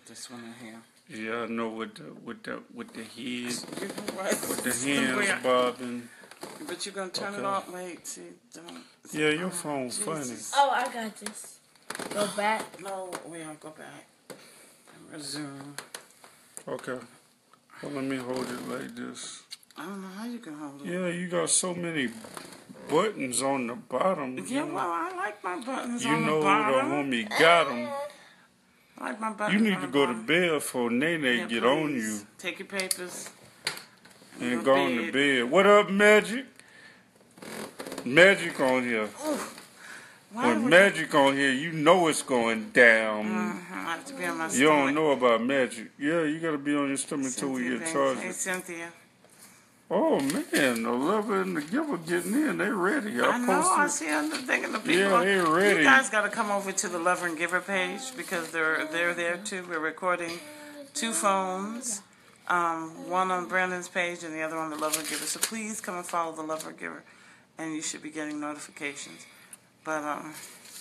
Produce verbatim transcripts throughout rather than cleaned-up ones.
put this one in here. Yeah, I know with the with the with the head, Right. with the hands bobbing. But you're gonna turn Okay. it off. Wait, see, don't. Yeah, your oh, phone Jesus. funny. Oh, I got this. Go back. No, we don't go back. Resume. Okay. Well, let me hold it like this. I don't know how you can hold it. Yeah, you got so many buttons on the bottom. Yeah, you know. well, I like my buttons You on know the bottom. the homie got them. I like my You buttons need on to the go to bottom. bed before Nene Yeah, get please. on you Take your papers. and go on to bed. What up, Magic? Magic on here. Why When would Magic on here, you know it's going down. Mm-hmm. I have to be on my You stomach. don't know about Magic. Yeah, you gotta be on your stomach till we Cynthia, get thanks. charged. Hey, Cynthia. Oh man, the lover and the giver getting in. They ready. I, I know. I posted. see. I'm thinking the people. Yeah, they ready. You guys got to come over to the Lover and Giver page because they're they're there too. We're recording two phones, um, one on Brandon's page and the other on the Lover and Giver. So please come and follow the Lover and Giver, and you should be getting notifications. But um,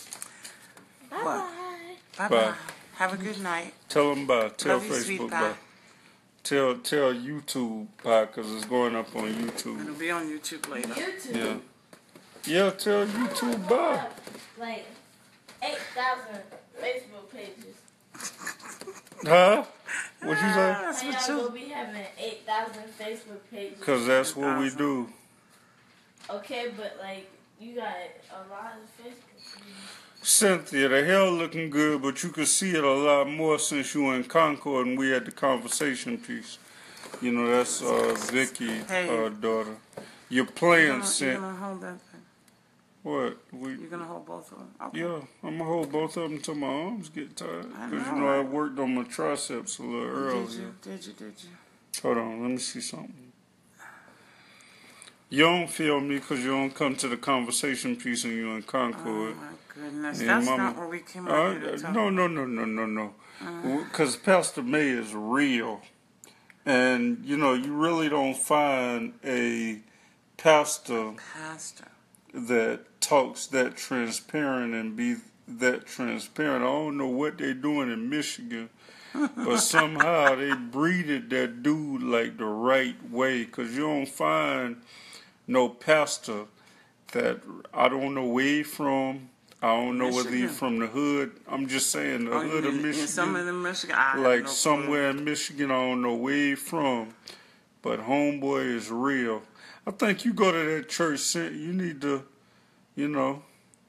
Bye what? bye. Bye bye. Have a good night. Tell them bye. Tell Love you, sweet Facebook pie. bye. Tell tell YouTube bye because it's going up on YouTube. It'll be on YouTube later. YouTube. Yeah. Yeah, tell YouTube bye. Like eight thousand Facebook pages. Huh? What you say? That's I what y'all you. will be having eight thousand Facebook pages. Because that's what we do. Okay, but like you got a lot of Facebook pages. Cynthia, the hair looking good, but you can see it a lot more since you were in Concord and we had the conversation piece. You know, that's uh, Vicky, Hey. uh, daughter. You're You're playing, gonna, you're Cynthia. gonna hold that thing. What? We, You're gonna hold both of them. Okay. yeah, I'm going to hold both of them until my arms get tired. I Because, you know, know, I right? worked on my triceps a little earlier. Did you? Did you? Did you? Hold on, let me see something. You don't feel me because you don't come to the conversation piece and you're in Concord. Oh my goodness, Yeah, that's Mama. not what we came Uh, out here to talk. no, no, no, no, no, no. Because Pastor May is real. And, you know, you really don't find a pastor Pastor. that talks that transparent and be that transparent. I don't know what they're doing in Michigan, but somehow they breeded that dude like the right way. Because you don't find no pastor that, I don't know where he from. I don't know whether he's Michigan. from the hood. I'm just saying the Oh, hood you of mean in Michigan. some of the Michigan, I have Like no somewhere in Michigan, I don't know where he from. But homeboy is real. I think you go to that church, Cent, you need to, you know.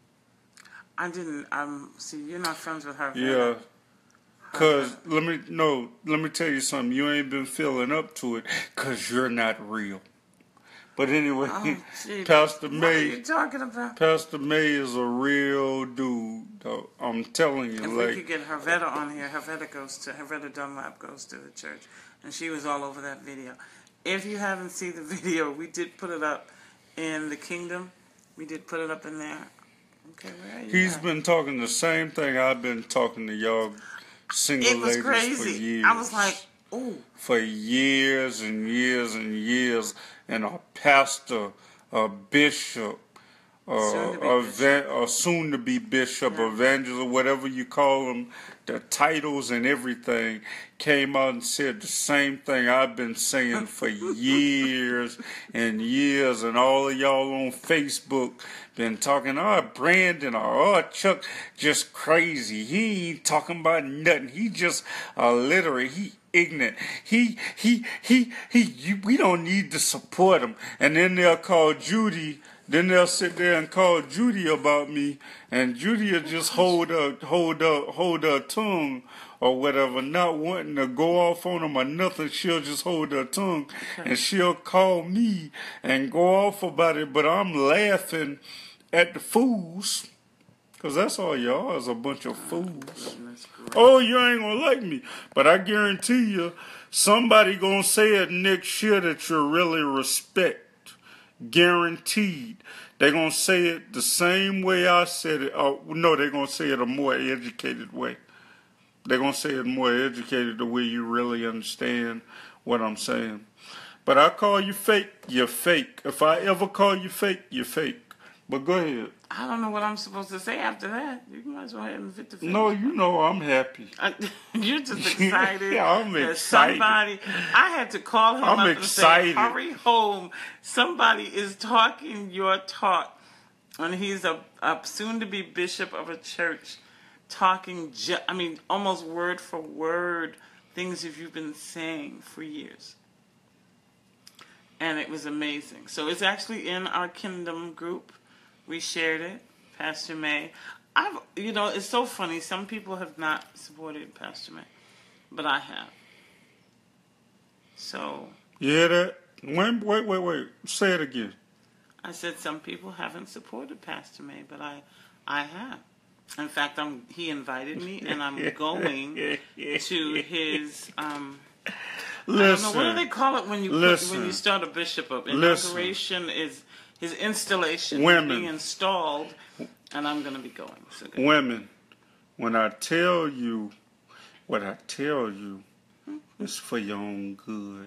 I didn't. Um. See, you're not friends with her. Yeah. Cause let me no, let me tell you something. You ain't been feeling up to it, cause you're not real. But anyway, Oh, gee. Pastor What are May, you talking about? Pastor May is a real dude. Though. I'm telling you, If like we could get Hervetta on here, Hervetta goes to Hervetta Dunlap goes to the church, and she was all over that video. If you haven't seen the video, we did put it up in the Kingdom. We did put it up in there. Okay, where are you? he's at? been talking the same thing I've been talking to y'all single It was ladies crazy. for years. I was like, ooh. For years and years and years, and a pastor, a bishop, uh, Soon to be a, bishop. va- a soon-to-be bishop, Yeah. evangelist, whatever you call them, the titles and everything, came out and said the same thing I've been saying for years and years, and all of y'all on Facebook been talking, oh, Brandon or oh, Chuck, just crazy. He ain't talking about nothing. He just illiterate. He ignorant. He, he, he, he, you, we don't need to support him. And then they'll call Judy, then they'll sit there and call Judy about me, and Judy will just hold her, hold her, hold her tongue or whatever, not wanting to go off on him or nothing. She'll just hold her tongue, and she'll call me and go off about it, but I'm laughing at the fools. Because that's all y'all is, a bunch of fools. Oh, you ain't going to like me. But I guarantee you, somebody going to say it next year that you really respect. Guaranteed. They're going to say it the same way I said it. Oh, no, they're going to say it a more educated way. They're going to say it more educated the way you really understand what I'm saying. But I call you fake, you're fake. If I ever call you fake, you're fake. But go ahead. I don't know what I'm supposed to say after that. You might as well have him fit the finish. No, you know I'm happy. I, you're just excited. Yeah, I'm that excited. Somebody, I had to call him I'm up excited. and say, hurry home. Somebody is talking your talk. And he's a, a soon-to-be bishop of a church talking, ju- I mean, almost word for word, things that you've been saying for years. And it was amazing. So it's actually in our Kingdom group. We shared it, Pastor May. I've, you know, it's so funny. Some people have not supported Pastor May, but I have. So. Yeah, that. Wait, wait, wait, wait. Say it again. I said some people haven't supported Pastor May, but I, I have. In fact, I'm. He invited me, and I'm going to his. Um, Listen, I don't know what do they call it when you listen, put, when you start a bishop up. Listen. Inauguration is his installation Women. is being installed, and I'm going to be going. So good. Women, when I tell you what I tell you, it's for your own good.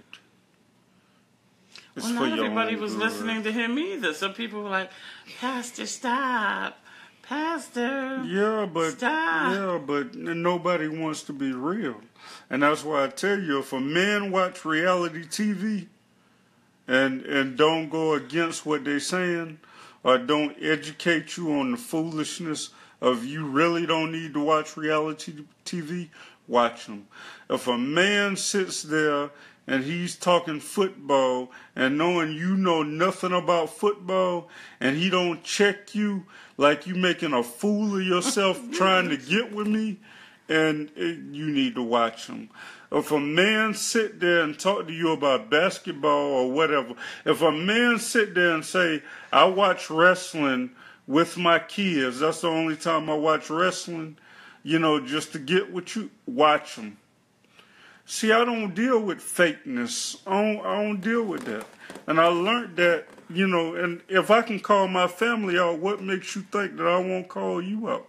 It's Well, for not your everybody own was good. listening to him either. Some people were like, "Pastor, stop, Pastor." Yeah, but Stop. yeah, but nobody wants to be real, and that's why I tell you: if a man watch reality T V and and don't go against what they're saying, or don't educate you on the foolishness of you really don't need to watch reality T V, watch them. If a man sits there and he's talking football and knowing you know nothing about football and he don't check you like you making a fool of yourself trying to get with me, and it, you need to watch him. If a man sit there and talk to you about basketball or whatever, if a man sit there and say, I watch wrestling with my kids, that's the only time I watch wrestling, you know, just to get with you, watch him. See, I don't deal with fakeness. I don't, I don't deal with that. And I learned that, you know, and if I can call my family out, what makes you think that I won't call you out?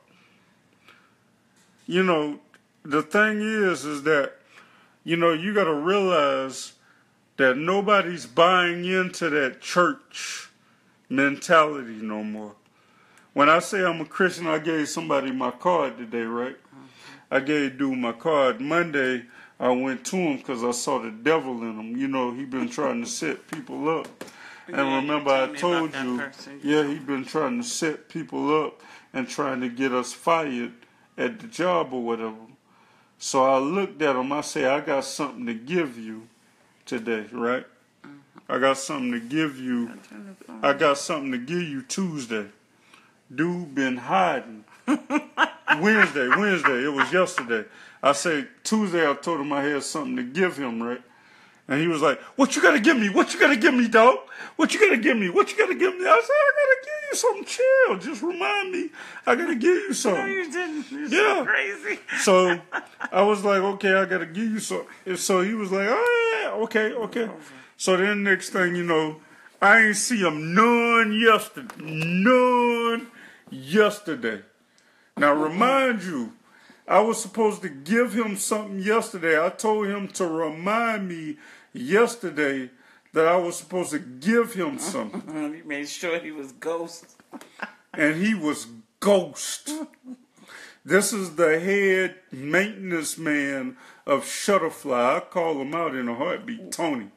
You know, the thing is, is that, you know, you got to realize that nobody's buying into that church mentality no more. When I say I'm a Christian, I gave somebody my card today, right? I gave dude my card. Monday, I went to him because I saw the devil in him. You know, he been trying to set people up. And Yeah, remember you I told me told about you, that person. yeah, he been trying to set people up and trying to get us fired at the job or whatever. So I looked at him, I said, I got something to give you today, right? Mm-hmm. I got something to give you. I got something to give you Tuesday. Dude been hiding. Wednesday, Wednesday, it was yesterday. I said, Tuesday I told him I had something to give him, right? And he was like, what you gotta give me? What you gotta give me, dog? What you gotta give me? What you gotta give me? I said, I gotta give you something. Chill. Just remind me. I gotta give you something. No, you didn't. You're Yeah. so crazy. So I was like, okay, I gotta give you something. And so he was like, oh, yeah, okay, okay. So then next thing you know, I ain't see him none yesterday. None yesterday. Now remind you, I was supposed to give him something yesterday. I told him to remind me yesterday that I was supposed to give him something. You made sure he was ghost. And he was ghost. This is the head maintenance man of Shutterfly. I call him out in a heartbeat, Tony.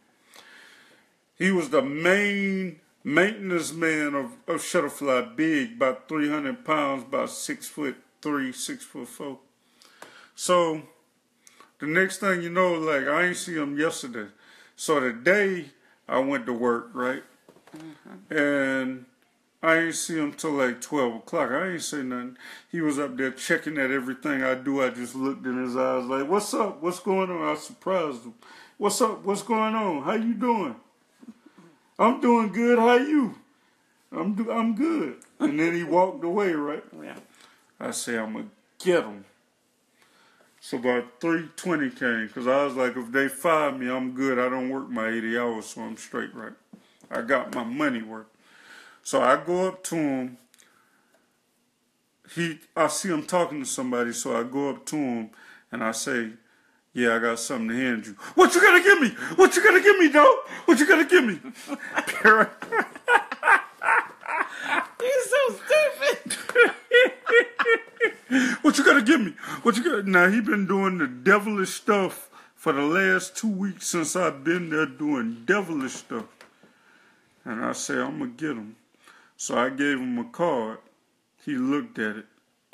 He was the main maintenance man of, of Shutterfly, big, about three hundred pounds, about six foot three, six foot four. So the next thing you know, like, I ain't see him yesterday. So today I went to work, right? Mm-hmm. And I ain't see him till like twelve o'clock. I ain't say nothing. He was up there checking at everything I do. I just looked in his eyes like, what's up? What's going on? I surprised him. What's up? What's going on? How you doing? I'm doing good. How you? I'm do- I'm good. And then he walked away, right? Yeah. I say, I'm going to get him. So about three twenty came, because I was like, if they fire me, I'm good. I don't work my eighty hours, so I'm straight, right? I got my money worth. So I go up to him. He, I see him talking to somebody, so I go up to him, and I say, yeah, I got something to hand you. What you gonna give me? What you gonna give me, dog? What you gonna give me? He's so What you gotta give me? What you got? Now he been doing the devilish stuff for the last two weeks since I've been there doing devilish stuff. And I say, I'm gonna get him. So I gave him a card. He looked at it.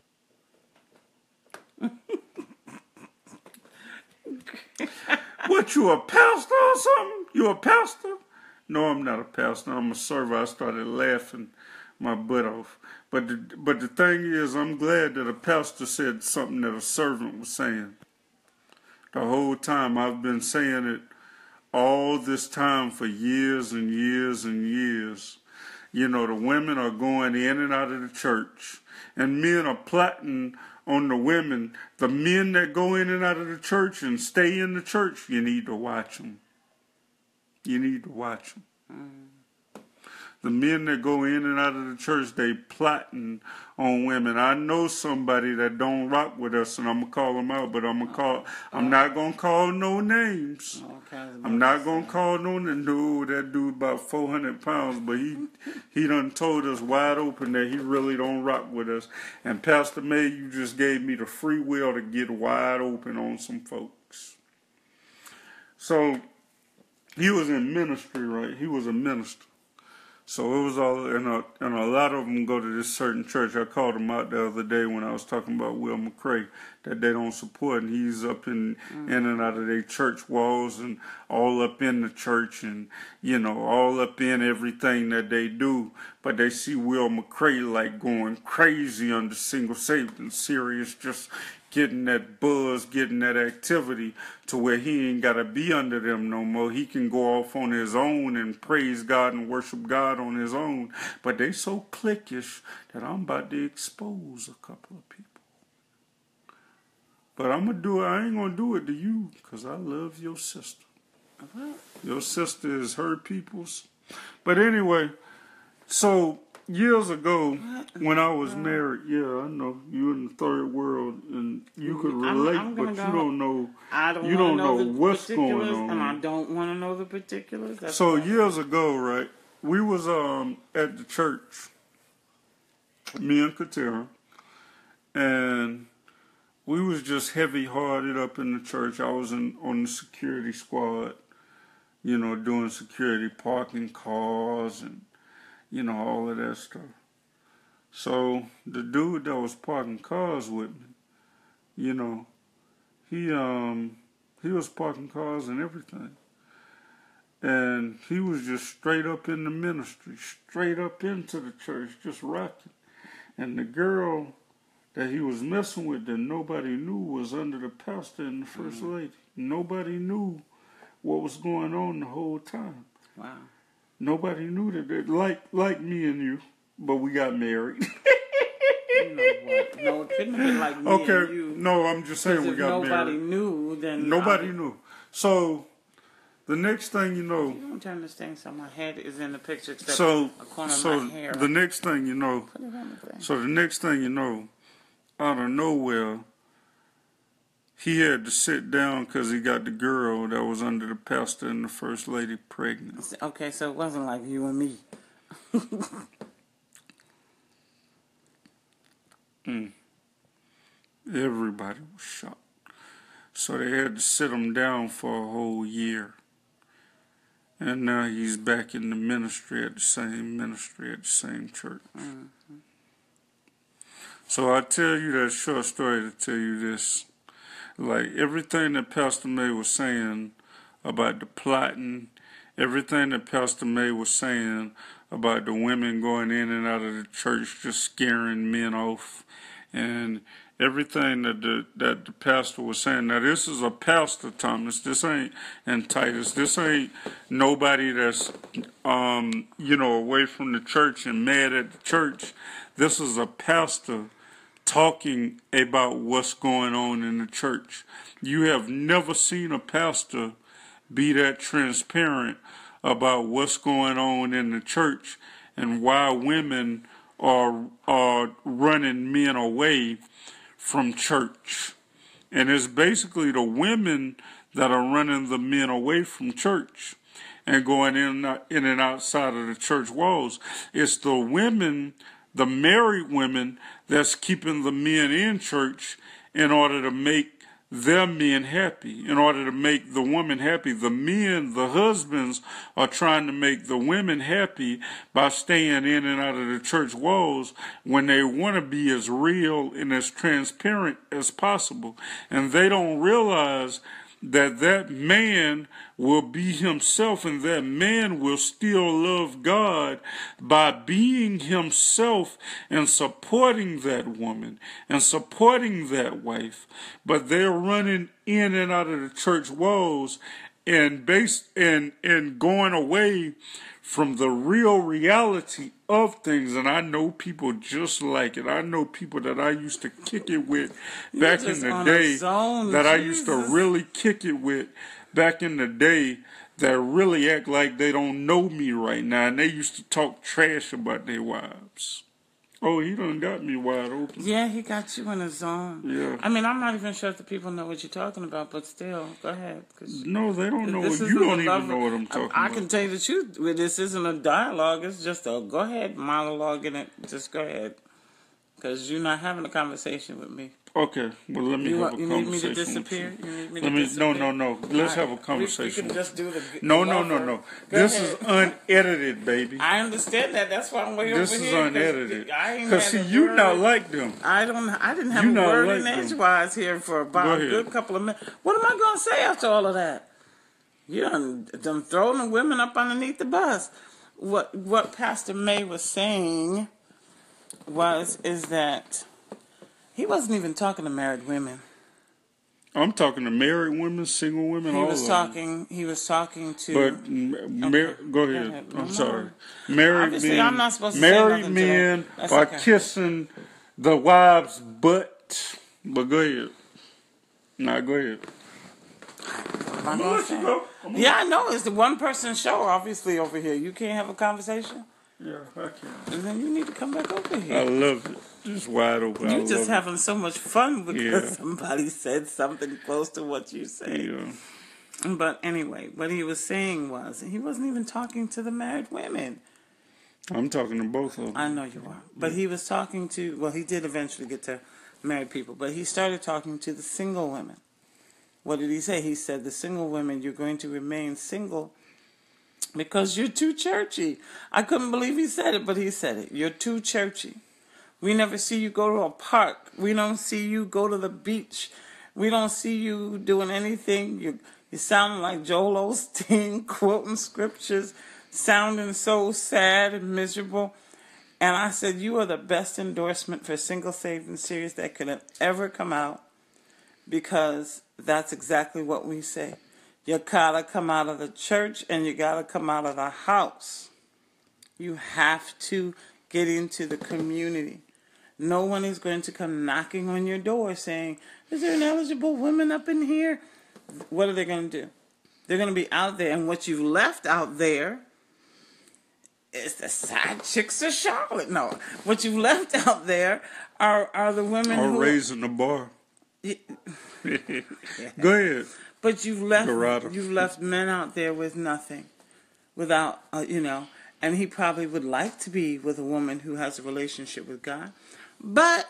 What, you a pastor or something? You a pastor? No, I'm not a pastor. I'm a server. I started laughing my butt off. But the, but the thing is, I'm glad that a pastor said something that a servant was saying. The whole time I've been saying it all this time for years and years and years. You know, the women are going in and out of the church, and men are plotting on the women. The men that go in and out of the church and stay in the church, you need to watch them. You need to watch them. Mm. The men that go in and out of the church, they plotting on women. I know somebody that don't rock with us, and I'm gonna call them out, but I'm gonna call. I'm not gonna call no names. I'm not gonna call no names. No, that dude about four hundred pounds, but he he done told us wide open that he really don't rock with us. And Pastor May, you just gave me the free will to get wide open on some folks. So he was in ministry, right? He was a minister. So it was all, and a, and a lot of them go to this certain church. I called him out the other day when I was talking about Will McCray, that they don't support, and he's up in, mm-hmm. in and out of their church walls and all up in the church and, you know, all up in everything that they do. But they see Will McCray like going crazy under Single Saved and Serious, just getting that buzz, getting that activity to where he ain't got to be under them no more. He can go off on his own and praise God and worship God on his own. But they so cliquish that I'm about to expose a couple of people. But I'm going to do it. I ain't going to do it to you because I love your sister. Your sister is her people's. But anyway, so years ago, when I was married, yeah, I know you in the third world, and you could relate, I'm, I'm but go, you don't know. I don't you don't know, know what's going on, and I don't want to know the particulars. That's so years ago, right, we was um at the church, me and Katera, and we was just heavy-hearted up in the church. I was in on the security squad, you know, doing security, parking cars and, you know, all of that stuff. So the dude that was parking cars with me, you know, he um he was parking cars and everything. And he was just straight up in the ministry, straight up into the church, just rocking. And the girl that he was messing with that nobody knew was under the pastor and the first mm-hmm. lady. Nobody knew what was going on the whole time. Wow. Nobody knew that, that like like me and you, but we got married. You know what? No, it couldn't have been like me okay. and you. No, I'm just saying we got nobody married. Nobody knew, then nobody I, knew. So the next thing you know, you don't turn this thing so my head is in the picture except so, a corner so of my hair. the next thing you know, Put it on the thing. so the next thing you know, out of nowhere, he had to sit down because he got the girl that was under the pastor and the first lady pregnant. Okay, so it wasn't like you and me. mm. Everybody was shocked. So they had to sit him down for a whole year. And now he's back in the ministry at the same ministry at the same church. Mm-hmm. So I tell you that short story to tell you this. Like everything that Pastor May was saying about the plotting, everything that Pastor May was saying about the women going in and out of the church just scaring men off, and everything that the that the pastor was saying. Now this is a pastor, Thomas. This ain't, and Titus. This ain't nobody that's um you know away from the church and mad at the church. This is a pastor talking about what's going on in the church. You have never seen a pastor be that transparent about what's going on in the church and why women are are running men away from church. And it's basically the women that are running the men away from church and going in, in and outside of the church walls. It's the women the married women that's keeping the men in church in order to make their men happy, in order to make the woman happy. The men, the husbands, are trying to make the women happy by staying in and out of the church walls when they want to be as real and as transparent as possible. And they don't realize that that man will be himself, and that man will still love God by being himself and supporting that woman and supporting that wife. But they're running in and out of the church walls and based and and going away from the real reality of things. And I know people just like it. I know people that I used to kick it with back in the day, that I used to really kick it with back in the day, that really act like they don't know me right now. And they used to talk trash about their wives. Oh, he done got me wide open. Yeah, he got you in a zone. Yeah. I mean, I'm not even sure if the people know what you're talking about, but still, go ahead. No, they don't know. You don't even know what I'm talking I, I about. can tell you the truth. This isn't a dialogue. It's just a go ahead monologue in it. Just go ahead. Because you're not having a conversation with me. Okay, well, let me you have want, a you conversation. need me to disappear? You need me let to me, disappear? No, no, no. Let's right. have a conversation. We, we can just do the No, no, no, lover. no. Go this ahead. is unedited, baby. I understand that. That's why I'm way This over is here. unedited. Because Because see, you not like them. I don't. I didn't have You a not word like in them. edgewise here for about a good couple of minutes. What am I going to say after all of that? You done, done throwing the women up underneath the bus. What What Pastor May was saying was is that he wasn't even talking to married women. I'm talking to married women, single women, He all was of talking. them. He was talking to. But mar- Okay. go ahead. Go ahead. I'm No, sorry. no. Married Obviously, men. I'm not supposed to say married nothing men today. That's are okay. kissing the wives' butt. But go ahead. Nah, go ahead. Am I gonna say? go. Yeah, I know. It's the one person show, obviously, over here. You can't have a conversation? Yeah, I can. And then you need to come back over I here. love it. Just wide open. I You're just love having so much fun because Yeah. somebody said something close to what you it. say. Yeah. But anyway, what he was saying was, he wasn't even talking to the married women. I'm talking to both of them. I know you are. But he was talking to, well, he did eventually get to married people, but he started talking to the single women. What did he say? He said, the single women, you're going to remain single because you're too churchy. I couldn't believe he said it, but he said it. You're too churchy. We never see you go to a park. We don't see you go to the beach. We don't see you doing anything. You you sound like Joel Osteen quoting scriptures, sounding so sad and miserable. And I said, you are the best endorsement for Single, Saved, and Serious that could have ever come out, because that's exactly what we say. You gotta come out of the church and you gotta come out of the house. You have to get into the community. No one is going to come knocking on your door saying, is there an eligible woman up in here? What are they going to do? They're going to be out there, and what you've left out there is the side chicks of Charlotte. No, what you've left out there are, are the women Or who... raising the bar. Yeah. Go ahead. But you've left Dorado. you've left men out there with nothing, without, uh, you know, and he probably would like to be with a woman who has a relationship with God. But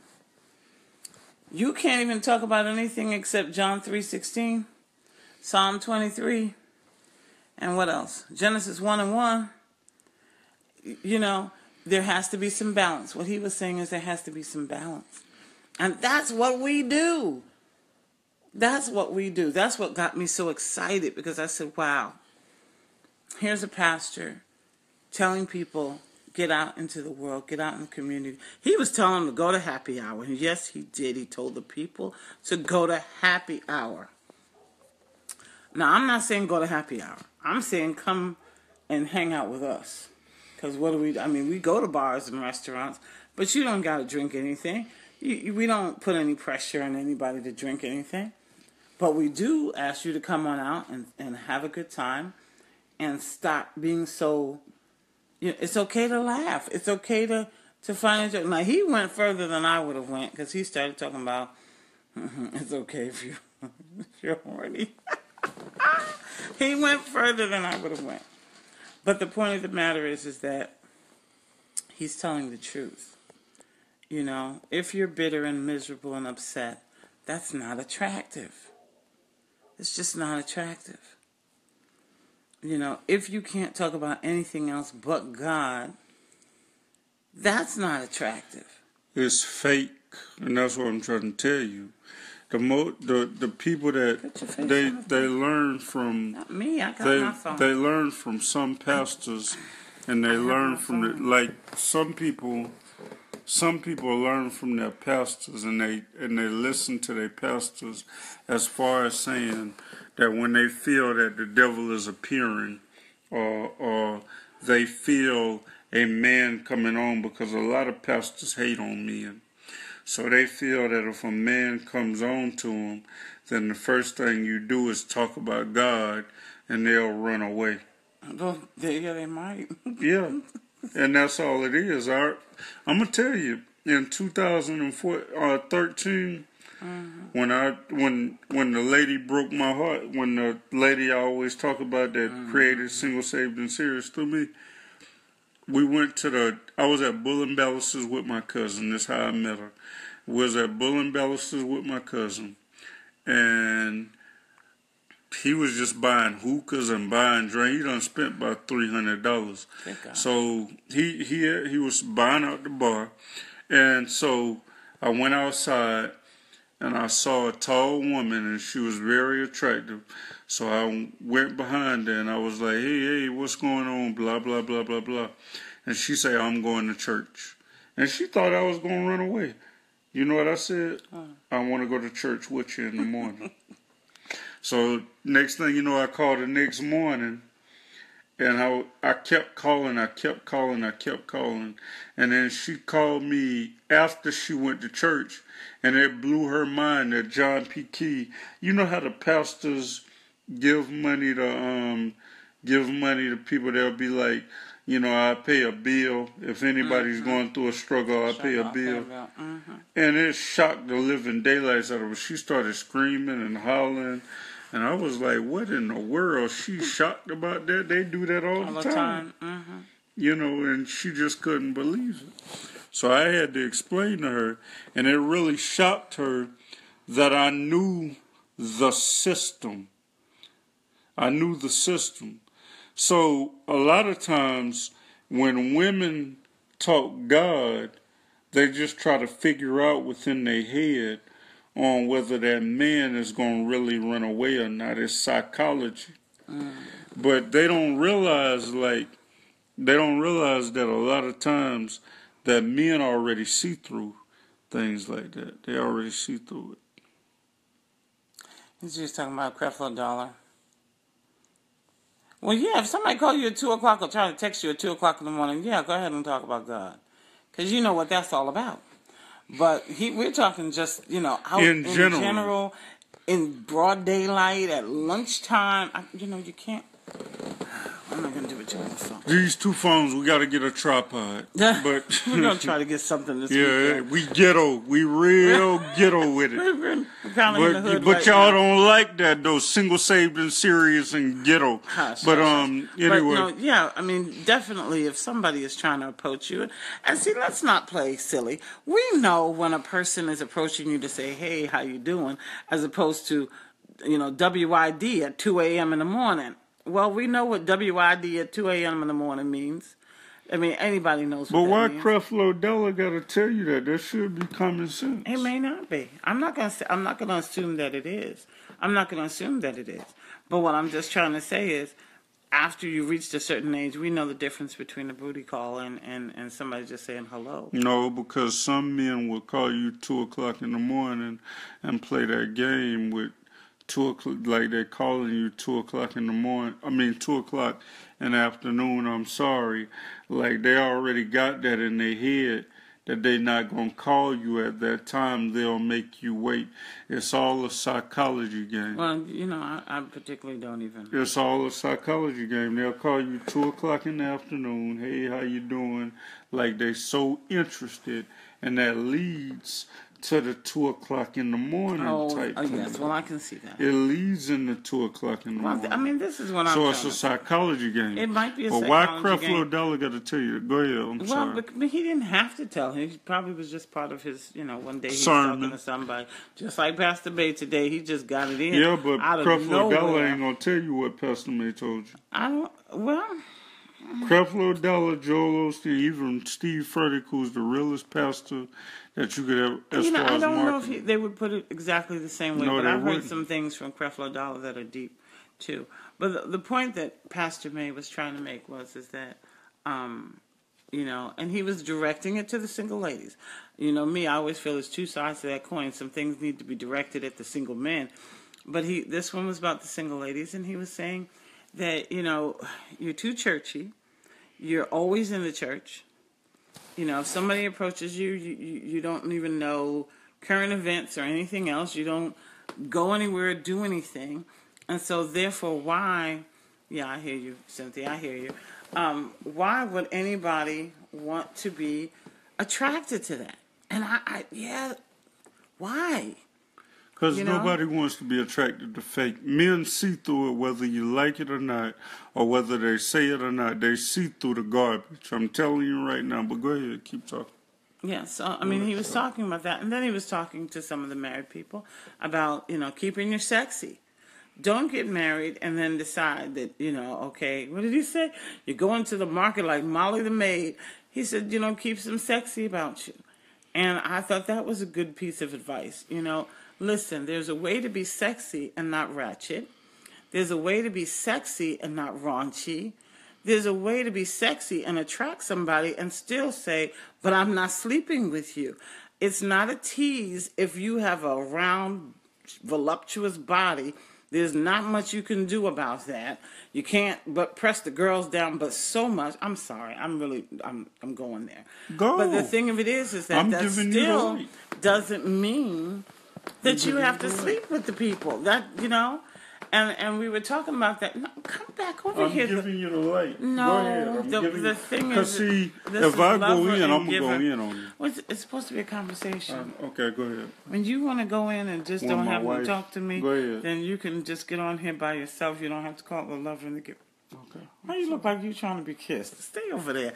you can't even talk about anything except John three sixteen, Psalm twenty-three, and what else? Genesis one and one. You know, there has to be some balance. What he was saying is there has to be some balance. And that's what we do. That's what we do. That's what got me so excited, because I said, wow, here's a pastor telling people, get out into the world, get out in the community. He was telling them to go to happy hour. And yes, he did. He told the people to go to happy hour. Now, I'm not saying go to happy hour. I'm saying come and hang out with us. Because what do we, I mean, we go to bars and restaurants, but you don't got to drink anything. You, you, we don't put any pressure on anybody to drink anything. But we do ask you to come on out and, and have a good time and stop being so... You know, it's okay to laugh. It's okay to, to find a joke. Now, he went further than I would have went, because he started talking about, mm-hmm, it's okay if, you, if you're horny. He went further than I would have went. But the point of the matter is, is that he's telling the truth. You know, if you're bitter and miserable and upset, that's not attractive. It's just not attractive. You know, if you can't talk about anything else but God, that's not attractive. It's fake, and that's what I'm trying to tell you. The mo- the the people that they they learn from Not me. I got they my phone. they learn from some pastors, and they learn from the, like some people. Some people learn from their pastors, and they and they listen to their pastors as far as saying that when they feel that the devil is appearing, or or they feel a man coming on, because a lot of pastors hate on men. So they feel that if a man comes on to them, then the first thing you do is talk about God, and they'll run away. Well, yeah, they might. Yeah, and that's all it is. I, I'm gonna tell you, in two thousand thirteen, mm-hmm. when I when when the lady broke my heart, when the lady I always talk about that mm-hmm. created Single, Saved, and Serious through me, we went to the. I was at Bull and Bellis's with my cousin. That's how I met her. Was at Bull and Bellis's with my cousin, and he was just buying hookahs and buying drinks. He done spent about three hundred dollars. So he he he was buying out the bar, and so I went outside and I saw a tall woman, and she was very attractive. So I went behind her and I was like, "Hey, hey, what's going on?" Blah blah blah blah blah, and she said, "I'm going to church," and she thought I was going to run away. You know what I said? Huh. I want to go to church with you in the morning. So next thing you know, I called the next morning, and I, I kept calling, I kept calling, I kept calling. And then she called me after she went to church, and it blew her mind that John P. Key, you know how the pastors give money to um give money to people. They'll be like, you know, I pay a bill. If anybody's mm-hmm. going through a struggle, I pay a bill. Mm-hmm. And it shocked the living daylights out of her. She started screaming and hollering. And I was like, what in the world? She's shocked about that. They do that all, all the time. time. Mm-hmm. You know, and she just couldn't believe it. So I had to explain to her. And it really shocked her that I knew the system. I knew the system. So a lot of times when women talk God, they just try to figure out within their head on whether that man is going to really run away or not. It's psychology. Mm. But they don't realize, like, they don't realize that a lot of times that men already see through things like that. They already see through it. He's just talking about Creflo Dollar. Well, yeah, if somebody call you at two o'clock or try to text you at two o'clock in the morning, yeah, go ahead and talk about God. Because you know what that's all about. But he, we're talking just, you know, out in, in general. general, in broad daylight, at lunchtime. I, you know, you can't. I'm not going to do it with the phone. These two phones, we got to get a tripod. But we're going to try to get something this yeah, weekend. we ghetto. We real ghetto with it. We're kind of but in the hood but right y'all now. Don't like that, though. Single, saved, and serious and ghetto. Hush, but, hush, um, hush. anyway. But, no, yeah, I mean, definitely if somebody is trying to approach you. And see, let's not play silly. We know when a person is approaching you to say, hey, how you doing? As opposed to, you know, W I D at two a.m. in the morning. Well, we know what W I D at two a.m. in the morning means. I mean, anybody knows what but that means. But why Creflo Dollar got to tell you that? That should be common sense. It may not be. I'm not going to I'm not going to assume that it is. I'm not going to assume that it is. But what I'm just trying to say is, after you reached a certain age, we know the difference between a booty call and, and, and somebody just saying hello. No, because some men will call you two o'clock in the morning and play that game with two o'clock, like they're calling you two o'clock in the morning. I mean, two o'clock in the afternoon. I'm sorry, like they already got that in their head that they're not gonna call you at that time. They'll make you wait. It's all a psychology game. Well, you know, I, I particularly don't even. It's all a psychology game. They'll call you two o'clock in the afternoon. Hey, how you doing? Like they're so interested, and that leads to the two o'clock in the morning Oh, type oh thing. yes. Well, I can see that. It leads into two o'clock in the Well, morning. I mean, this is what I'm So it's trying a to- psychology game. It might be a But why psychology Creflo game. Dollar got to tell you? Go ahead. I'm Well, sorry. but, but he didn't have to tell him. He probably was just part of his, you know, one day he was Sermon. talking to somebody. Just like Pastor May today, he just got it in. Yeah, but out of Creflo Dollar nowhere. ain't gonna tell you what Pastor May told you. I don't, well, Creflo Dollar, Joel Osteen, even Steve Furtick, who's the realest pastor that you could have as you know, far I as don't know if marketing. he, they would put it exactly the same way, No, but they I've heard wouldn't. some things from Creflo Dollar that are deep, too. But the, the point that Pastor May was trying to make was is that, um, you know, and he was directing it to the single ladies. You know, me, I always feel there's two sides to that coin. Some things need to be directed at the single men. But he, this one was about the single ladies, and he was saying that, you know, you're too churchy. You're always in the church. You know, if somebody approaches you, you, you, you don't even know current events or anything else. You don't go anywhere, do anything. And so, therefore, why, yeah, I hear you, Cynthia, I hear you. Um, why would anybody want to be attracted to that? And I, I yeah, why? Because You know? nobody wants to be attracted to fake. Men see through it whether you like it or not, or whether they say it or not. They see through the garbage. I'm telling you right now, but go ahead, keep talking. Yeah, so, I mean, he was talking about that. And then he was talking to some of the married people about, you know, keeping you sexy. Don't get married and then decide that, you know, okay, what did he say? You go into the market like Molly the maid. He said, you know, keep some sexy about you. And I thought that was a good piece of advice. You know, listen, there's a way to be sexy and not ratchet. There's a way to be sexy and not raunchy. There's a way to be sexy and attract somebody and still say, but I'm not sleeping with you. It's not a tease if you have a round, voluptuous body. There's not much you can do about that. You can't but press the girls down, but so much. I'm sorry. I'm really, I'm I'm going there. Go. But the thing of it is, is that I'm that giving you the still right. doesn't mean that you giving have you to the sleep with the people. That, you know, and and we were talking about that. No, come back over I'm here. giving you the light. No, go ahead. I'm the- giving the you, thing Because is, see, this if is I go lover in, and I'm going to go giver. in on you. Well, it's, it's supposed to be a conversation. Uh, okay, go ahead. When you want to go in and just When don't my have wife- to talk to me, Go ahead. then you can just get on here by yourself. You don't have to call the lover and the giver. Okay. Why you look like you trying to be kissed? Stay over there.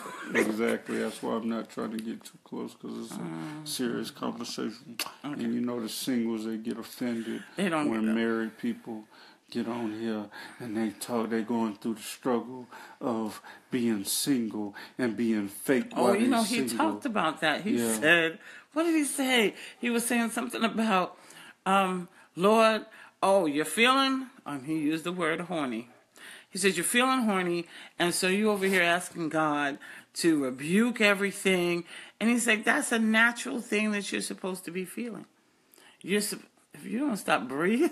Exactly. That's why I'm not trying to get too close, because it's a Mm. serious conversation. And you know the singles, they get offended They don't when get up. married people get on here and they talk, they going through the struggle of being single and being fake Oh, while you they know, he single. talked about that. He Yeah. said, what did he say? He was saying something about, um, Lord, oh, you're feeling, um, he used the word horny. He said, you're feeling horny, and so you over here asking God to rebuke everything. And he's like, that's a natural thing that you're supposed to be feeling. You're sup- if you don't stop breathing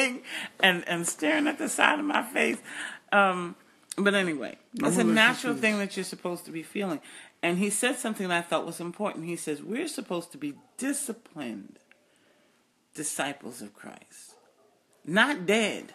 and, and staring at the side of my face. Um, but anyway, I'm it's a gonna listen natural to thing that you're supposed to be feeling. And he said something that I thought was important. He says, we're supposed to be disciplined disciples of Christ, not dead.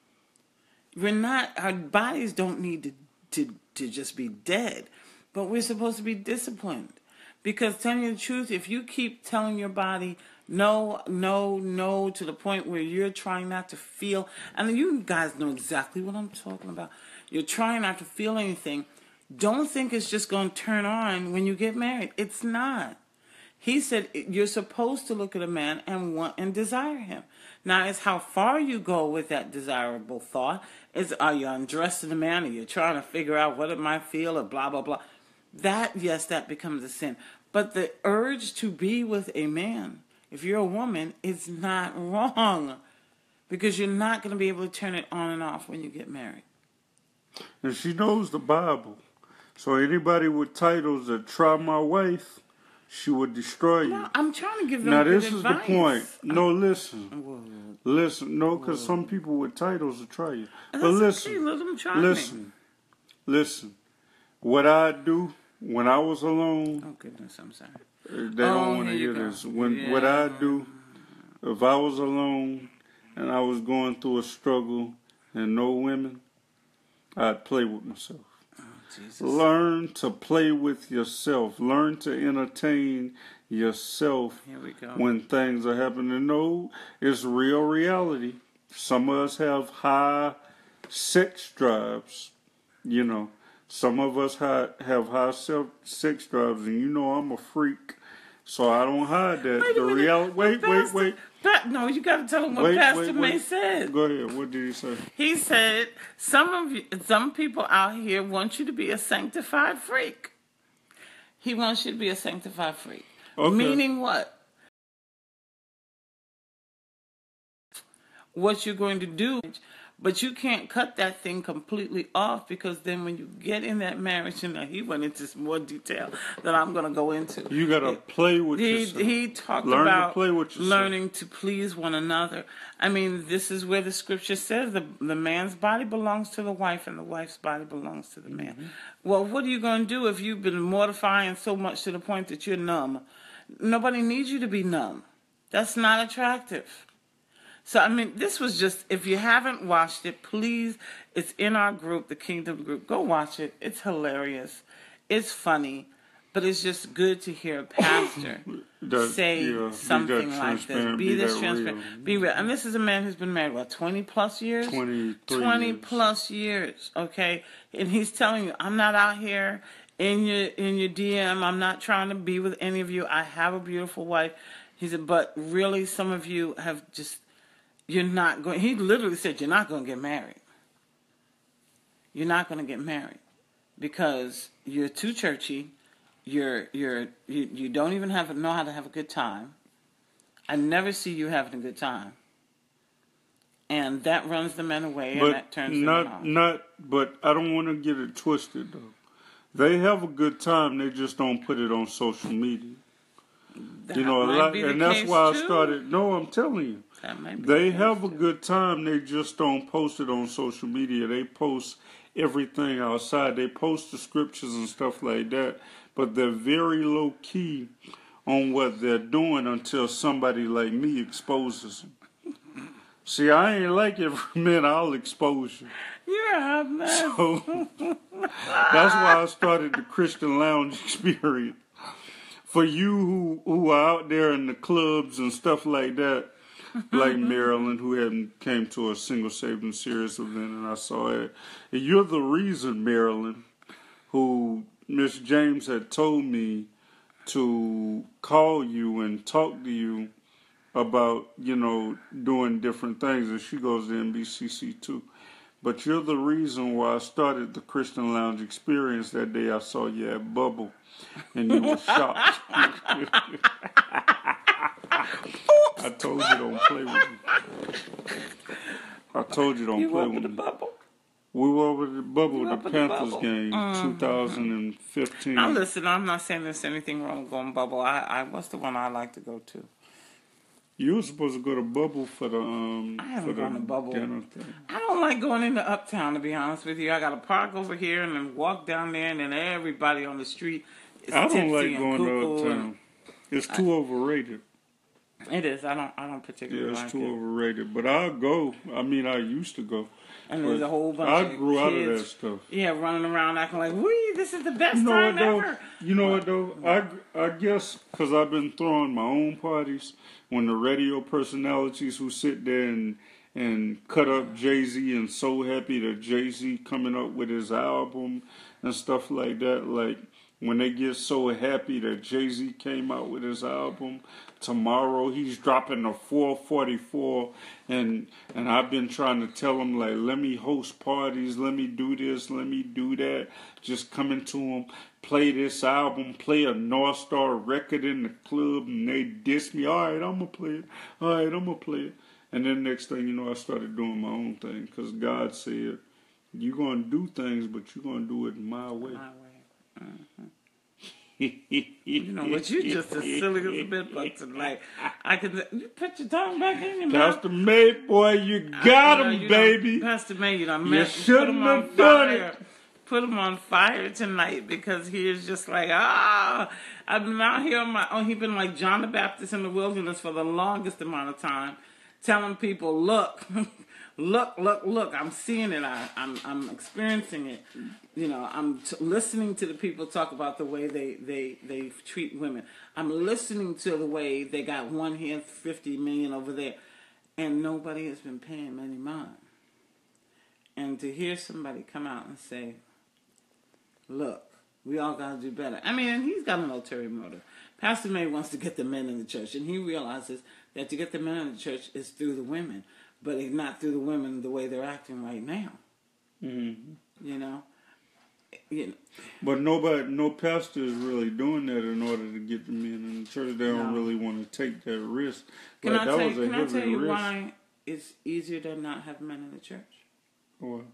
We're not, our bodies don't need to, to, to just be dead, but we're supposed to be disciplined. Because telling you the truth, if you keep telling your body no, no, no, to the point where you're trying not to feel, and you guys know exactly what I'm talking about. You're trying not to feel anything. Don't think it's just going to turn on when you get married. It's not. He said you're supposed to look at a man and want and desire him. Now, it's how far you go with that desirable thought. Is are you undressing the man? Are you trying to figure out what it might feel or blah, blah, blah? That, yes, that becomes a sin. But the urge to be with a man, if you're a woman, is not wrong. Because you're not going to be able to turn it on and off when you get married. And she knows the Bible. So anybody with titles that try my wife, she would destroy you. No, I'm trying to give them Now good this is advice. the point. No, listen. Whoa. Listen, no, because some people with titles will try you. But That's listen, okay, let them try listen, me. listen. What I do when I was alone, Oh, goodness, I'm sorry. they Oh, don't want to here you hear go. this. When Yeah. what I do, if I was alone and I was going through a struggle and no women, I'd play with myself. Oh, Jesus. Learn to play with yourself. Learn to entertain yourself Here we go. when things are happening. No, it's real reality. Some of us have high sex drives, you know. Some of us ha- have high self sex drives, and you know I'm a freak, so I don't hide that. Wait a the minute. reality. Wait, But wait, Pastor- wait. Pa- no, you got to tell him what Wait, Pastor wait, May wait. said. Go ahead. What did he say? He said some of you, some people out here want you to be a sanctified freak. He wants you to be a sanctified freak. Okay. Meaning what? What you're going to do, but you can't cut that thing completely off, because then when you get in that marriage, and he went into some more detail that I'm going to go into. You got to play with He, yourself. he talked Learn about to play with yourself. learning to please one another. I mean, this is where the scripture says the, the man's body belongs to the wife and the wife's body belongs to the man. Mm-hmm. Well, what are you going to do if you've been mortifying so much to the point that you're numb? Nobody needs you to be numb. That's not attractive. So, I mean, this was just, if you haven't watched it, please, it's in our group, the Kingdom group. Go watch it. It's hilarious. It's funny. But it's just good to hear a pastor that, say yeah, something like this. Be, be this that transparent. real. Be real. And this is a man who's been married, what, twenty plus years? twenty-three twenty years. plus years, okay? And he's telling you, I'm not out here in your in your D M. I'm not trying to be with any of you. I have a beautiful wife. He said, but really, some of you have just, you're not going, he literally said, you're not going to get married. You're not going to get married because you're too churchy. You're, you're, you, you don't even have know how to have a good time. I never see you having a good time. And that runs the men away, but and that turns them not, off. Not, but I don't want to get it twisted, though. They have a good time, they just don't put it on social media. That you know, a might lot, be the and that's case why too. I started. No, I'm telling you, That might be they the have case a too. good time. They just don't post it on social media. They post everything outside. They post the scriptures and stuff like that, but they're very low key on what they're doing until somebody like me exposes them. See, I ain't like every man I'll expose you. You're a mess. So that's why I started the Christian Lounge experience. For you who, who are out there in the clubs and stuff like that, like Marilyn, who hadn't came to a single saved and serious event, and I saw it. And you're the reason, Marilyn, who Miss James had told me to call you and talk to you about, you know, doing different things. And she goes to N B C C too. But you're the reason why I started the Christian Lounge experience that day I saw you at Bubble. And you were shocked. I told you don't play with me. I told you don't You play over with the me. bubble? We were over the Bubble, You the over the Panthers bubble? game, Mm-hmm. twenty fifteen. Now listen, I'm not saying there's anything wrong with going bubble. I, I what's the one I like to go to? You were supposed to go to Bubble for the um I haven't for the gone to Bubble. dinner thing. I don't like going into Uptown, to be honest with you. I got to park over here and then walk down there, and then everybody on the street is I don't tipsy like and going to cuckoo Uptown. and- It's too overrated. It is. I don't. I don't particularly Yeah, it's like too it. overrated. But I'll go. I mean, I used to go. And there's But a whole bunch I of grew kids, out of that stuff. yeah, running around acting like, "Wee, this is the best You know time what though? ever." You know what though? I, I guess because I've been throwing my own parties when the radio personalities who sit there and and cut up Jay-Z and so happy that Jay-Z coming up with his album and stuff like that. Like when they get so happy that Jay-Z came out with his album, tomorrow he's dropping a four forty-four, and and I've been trying to tell him, like, let me host parties, let me do this, let me do that. Just coming to him, play this album, play a North Star record in the club, and they diss me. All right, I'm gonna play it. All right, I'm gonna play it. And then next thing you know, I started doing my own thing because God said, you're gonna do things, but you're gonna do it my way. My way. Mm-hmm. You know what? You just as silly as a bit, but tonight I could. You put your tongue back in your mouth. Pastor May, boy, you got I- him, you baby. Know, Pastor May, you know, You man, shouldn't put him on have done fire. it. Put him on fire tonight because he is just like, ah, I've been out here on my own. He's been like John the Baptist in the wilderness for the longest amount of time, telling people, look, look, look, look. I'm seeing it. I, I'm, I'm experiencing it. You know, I'm t- listening to the people talk about the way they, they, they treat women. I'm listening to the way they got one here, fifty million over there, and nobody has been paying any mind. And to hear somebody come out and say, look, we all got to do better. I mean, and he's got an ulterior motive. Pastor May wants to get the men in the church, and he realizes that to get the men in the church is through the women, but it's not through the women the way they're acting right now. Mm-hmm. You know? You know? But nobody, no pastor is really doing that in order to get the men in the church. They don't no. really want to take that risk. Can, like, I, that tell, was a can I tell you risk. why it's easier to not have men in the church? What?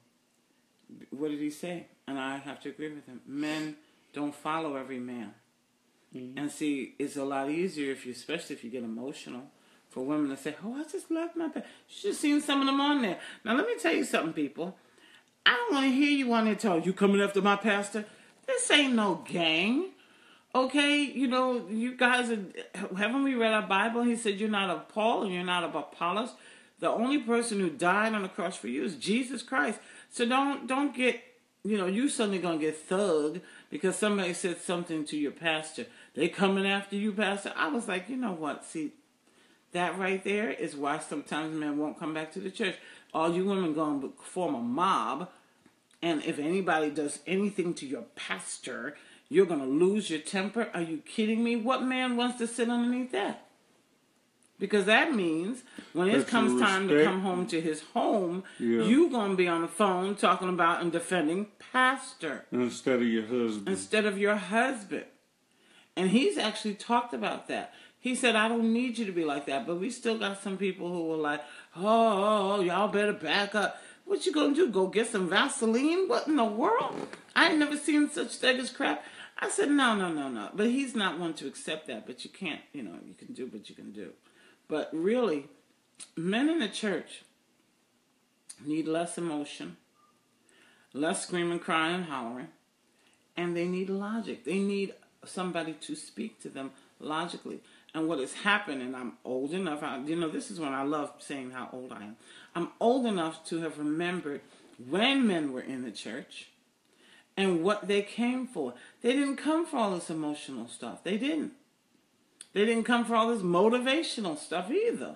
What did he say? And I have to agree with him. Men don't follow every man. Mm-hmm. And see, it's a lot easier, if you, especially if you get emotional, for women to say, oh, I just love my pastor. You should have seen some of them on there. Now, let me tell you something, people. I don't want to hear you on there tell you coming after my pastor. This ain't no gang. Okay? You know, you guys, are, haven't we read our Bible? He said you're not of Paul and you're not of Apollos. The only person who died on the cross for you is Jesus Christ. So don't don't get, you know, you suddenly going to get thugged because somebody said something to your pastor. They coming after you, pastor. I was like, you know what? See, that right there is why sometimes men won't come back to the church. All you women going to form a mob, and if anybody does anything to your pastor, you're going to lose your temper. Are you kidding me? What man wants to sit underneath that? Because that means when it comes time to come home to his home, yeah. you're going to be on the phone talking about and defending pastor. Instead of your husband. Instead of your husband. And he's actually talked about that. He said, I don't need you to be like that. But we still got some people who were like, oh, oh y'all better back up. What you going to do? Go get some Vaseline? What in the world? I ain't never seen such steggers crap. I said, no, no, no, no. But he's not one to accept that. But you can't, you know, you can do what you can do. But really, men in the church need less emotion, less screaming, crying, hollering, and they need logic. They need somebody to speak to them logically. And what has happened, and I'm old enough, I, you know, this is when I love saying how old I am. I'm old enough to have remembered when men were in the church and what they came for. They didn't come for all this emotional stuff. They didn't. They didn't come for all this motivational stuff either.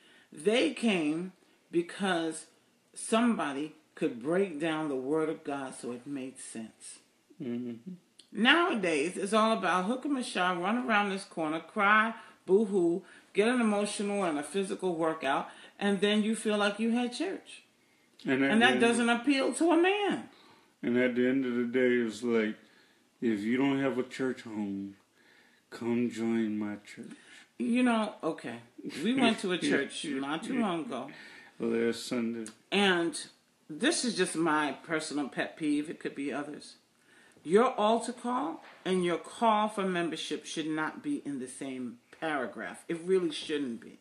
They came because somebody could break down the Word of God so it made sense. Mm-hmm. Nowadays, it's all about hook 'em a shot, run around this corner, cry, boo-hoo, get an emotional and a physical workout, and then you feel like you had church. And, and that doesn't appeal to a man. And at the end of the day, it's like, if you don't have a church home, come join my church. You know, okay. We went to a church not too long ago. Last Sunday. And this is just my personal pet peeve. It could be others. Your altar call and your call for membership should not be in the same paragraph. It really shouldn't be.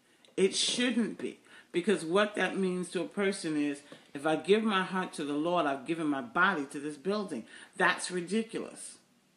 It shouldn't be. Because what that means to a person is, if I give my heart to the Lord, I've given my body to this building. That's ridiculous.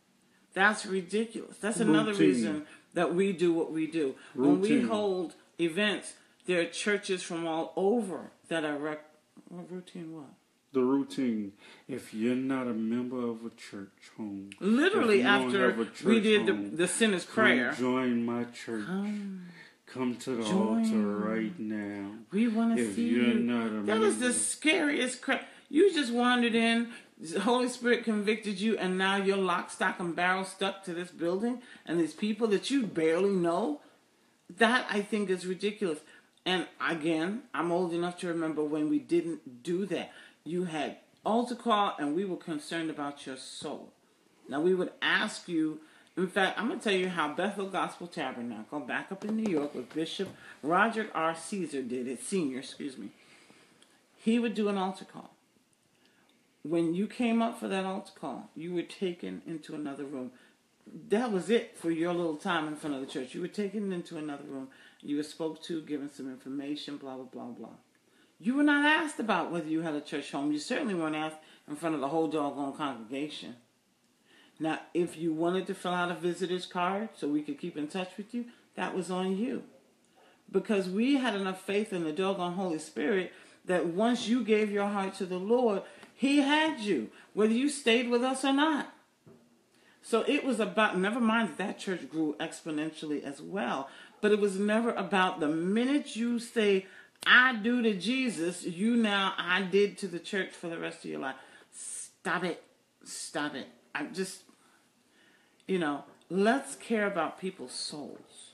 That's ridiculous. That's another Routine. reason that we do what we do. Routine. When we hold events, there are churches from all over that are... Rec- what routine what? The routine. If you're not a member of a church home... Literally after we did the, home, the sinner's prayer. Join my church. Come, come to the join. altar right now. We want to see you. Not a that member. is the scariest crap. You just wandered in... The Holy Spirit convicted you, and now you're lock, stock, and barrel stuck to this building and these people that you barely know. That, I think, is ridiculous. And, again, I'm old enough to remember when we didn't do that. You had altar call, and we were concerned about your soul. Now, we would ask you, in fact, I'm going to tell you how Bethel Gospel Tabernacle, back up in New York, with Bishop Roger R. Caesar did it, Senior, excuse me. He would do an altar call. When you came up for that altar call, you were taken into another room. That was it for your little time in front of the church. You were taken into another room. You were spoke to, given some information, blah, blah, blah, blah. You were not asked about whether you had a church home. You certainly weren't asked in front of the whole doggone congregation. Now, if you wanted to fill out a visitor's card so we could keep in touch with you, that was on you. Because we had enough faith in the doggone Holy Spirit that once you gave your heart to the Lord, He had you, whether you stayed with us or not. So it was about, never mind that that church grew exponentially as well, but it was never about the minute you say, I do to Jesus, you now, I did to the church for the rest of your life. Stop it. Stop it. I'm just, you know, let's care about people's souls.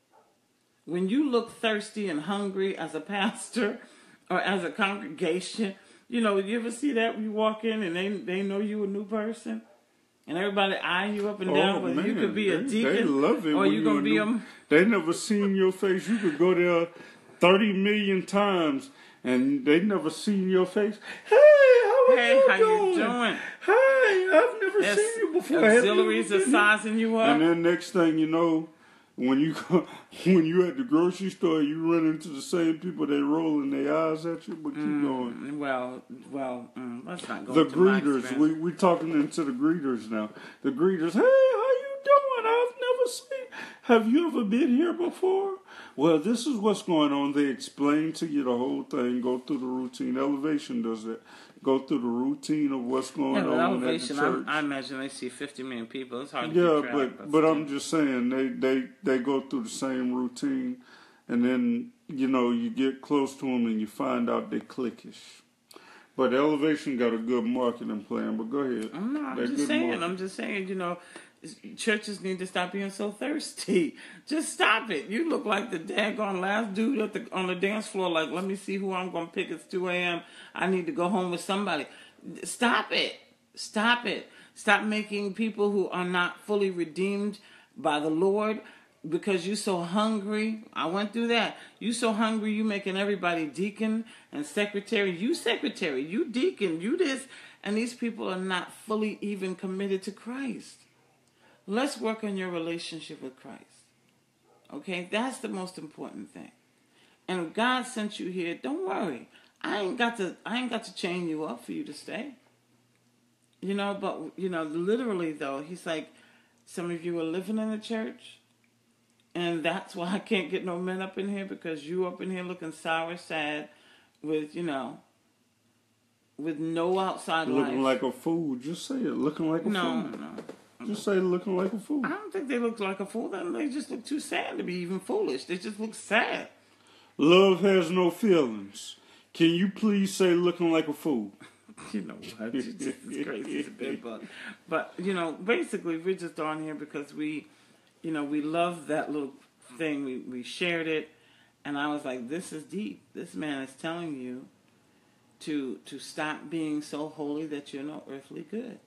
When you look thirsty and hungry as a pastor or as a congregation, you know, you ever see that when you walk in and they they know you a new person? And everybody eye you up and down, oh, but man. you could be a they, deacon, they love it or you gonna be new, a. They never seen your face. You could go there thirty million times, and they never seen your face. Hey, how are Hey, you how doing? you doing? Hey, I've never There's seen you before. auxiliaries are sizing you up. And then next thing you know, when you go, when you at the grocery store, you run into the same people. They rolling their eyes at you, but keep mm, going. Well, well, mm, let's not go. The into my greeters, experience. we we talking into the greeters now. The greeters, hey, how you doing? I've never seen. Have you ever been here before? Well, this is what's going on. They explain to you the whole thing. Go through the routine. Elevation does that. Go through the routine of what's going Yeah, but on elevation, at the church. I, I imagine they see fifty million people. It's hard to Yeah, keep track. but But, but still. I'm just saying they, they they go through the same routine, and then you know you get close to them and you find out they're cliquish. But Elevation got a good marketing plan. But go ahead. I'm not. They're I'm just good saying. marketing. I'm just saying. You know, churches need to stop being so thirsty. Just stop it. You look like the daggone last dude at the on the dance floor. Like, let me see who I'm gonna pick. It's two a.m. I need to go home with somebody. Stop it. Stop it. Stop making people who are not fully redeemed by the Lord because you're so hungry. I went through that. You so hungry, you making everybody deacon and secretary. You secretary, you deacon, you this. And these people are not fully even committed to Christ. Let's work on your relationship with Christ. Okay? That's the most important thing. And if God sent you here, don't worry. I ain't got to I ain't got to chain you up for you to stay. You know, but you know, literally though, he's like, some of you are living in the church, and that's why I can't get no men up in here, because you up in here looking sour, sad, with, you know, with no outside life. Looking like a fool. Just say it. Looking like a no, fool. No, no. Just say looking like a fool. I don't think they look like a fool. They just look too sad to be even foolish. They just look sad. Love has no feelings. Can you please say looking like a fool? You know what? This is crazy. It's a big book. But, you know, basically, we're just on here because we, you know, we love that little thing. We, we shared it. And I was like, this is deep. This man is telling you to to stop being so holy that you're no earthly good.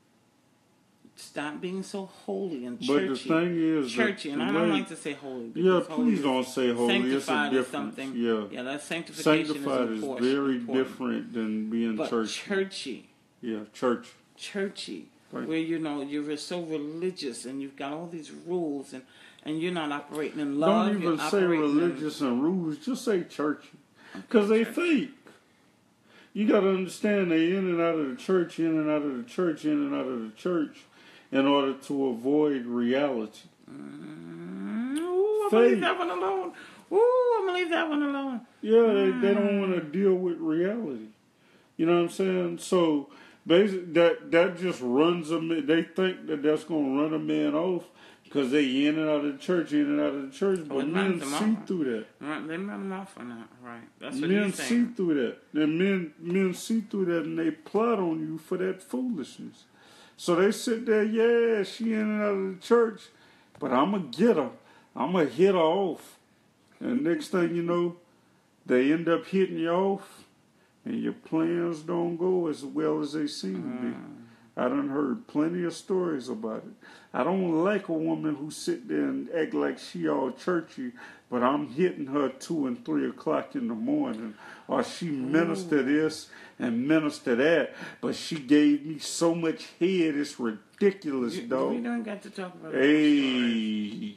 Stop being so holy and churchy. But the thing is, churchy, the, and the I don't way, like to say holy. Yeah, holy please don't say holy. It's a sanctified is difference. something. Yeah, yeah, that sanctification sanctified is, is important, very important. different than being But churchy. churchy. Yeah, church. Churchy, Right. where you know you're so religious and you've got all these rules and, and you're not operating in love. Don't even you're say operating religious in, and rules. Just say churchy, because they fake. You got to understand they in and out of the church, in and out of the church, in and out of the church, in order to avoid reality. Mm, ooh, I'm gonna leave that one alone. Ooh, I'm gonna leave that one alone. Yeah, they, they don't want to deal with reality. You know what I'm saying? So basically, that that just runs them. They think that that's going to run a man off because they in and out of the church, in and out of the church. But Oh, men them see off. through that. Right, they run them off on that, right? That's what Men he's see saying. through that. And men men see through that, and they plot on you for that foolishness. So they sit there, yeah, she in and out of the church, but I'm going to get her. I'm going to hit her off. And next thing you know, they end up hitting you off, and your plans don't go as well as they seem to be. I done heard plenty of stories about it. I don't like a woman who sit there and act like she all churchy, but I'm hitting her two and three o'clock in the morning, or she minister this and minister that, but she gave me so much head, it's ridiculous, You, dog. we don't got to talk about Hey,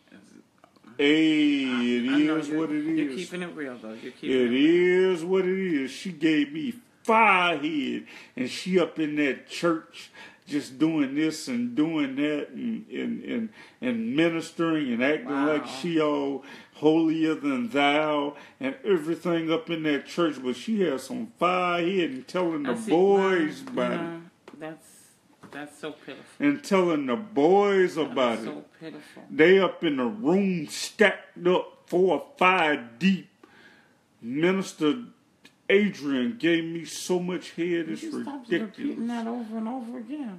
hey, it I know is you're- what it is. You're keeping it real, though. You're keeping It it real. is what it is. She gave me firehead, and she up in that church just doing this and doing that and and, and, and ministering and acting Wow. like she all holier than thou and everything up in that church, but she had some fire here and telling the see, boys well, about you know, it. That's that's so pitiful. And telling the boys about That's it. so pitiful. They up in the room stacked up four or five deep. Minister Adrian gave me so much head, it's you stop ridiculous. repeating that over and over again.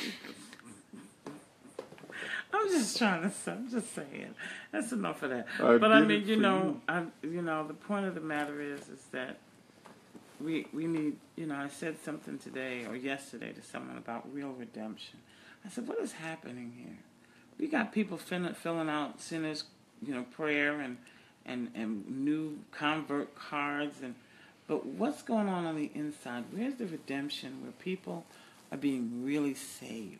I'm just trying to say, I'm just saying. That's enough of that. I but I did mean, it you for know, I you know, the point of the matter is is that we we need, you know, I said something today or yesterday to someone about real redemption. I said, what is happening here? We got people filling, filling out sinners, you know, prayer and, and, and new convert cards, and but what's going on on the inside? Where's the redemption where people are being really saved?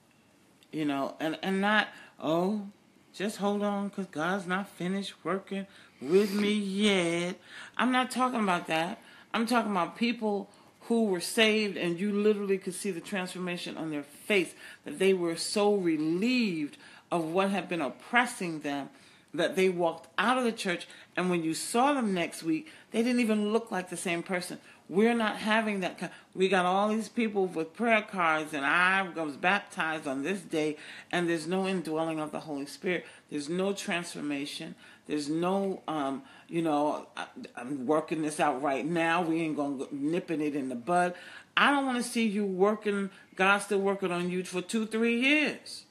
You know, and, and not, oh, just hold on because God's not finished working with me yet. I'm not talking about that. I'm talking about people who were saved and you literally could see the transformation on their face, that they were so relieved of what had been oppressing them that they walked out of the church, and when you saw them next week, they didn't even look like the same person. We're not having that kind. We got all these people with prayer cards, and I was baptized on this day, and there's no indwelling of the Holy Spirit. There's no transformation. There's no, um, you know, I, I'm working this out right now. We ain't going to nipping it in the bud. I don't want to see you working, God still working on you for two, three years.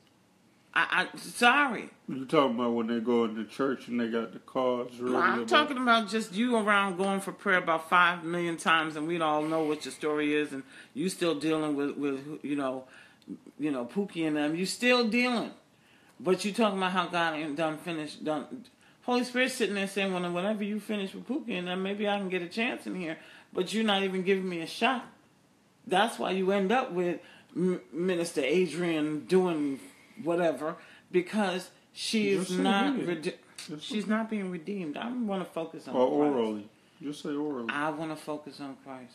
I, I sorry. You talking about when they go into church and they got the cards ready? No, I'm about... talking about just you around going for prayer about five million times, and we all know what your story is, and you still dealing with, with you know, you know, Pookie and them. You still dealing, but you talking about how God ain't done finished done. Holy Spirit sitting there saying, well, whenever you finish with Pookie and them, maybe I can get a chance in here, but you're not even giving me a shot. That's why you end up with M- Minister Adrian doing whatever, because she is not rede- she's not being redeemed. I want to focus on or Christ. orally. Just say orally. I want to focus on Christ.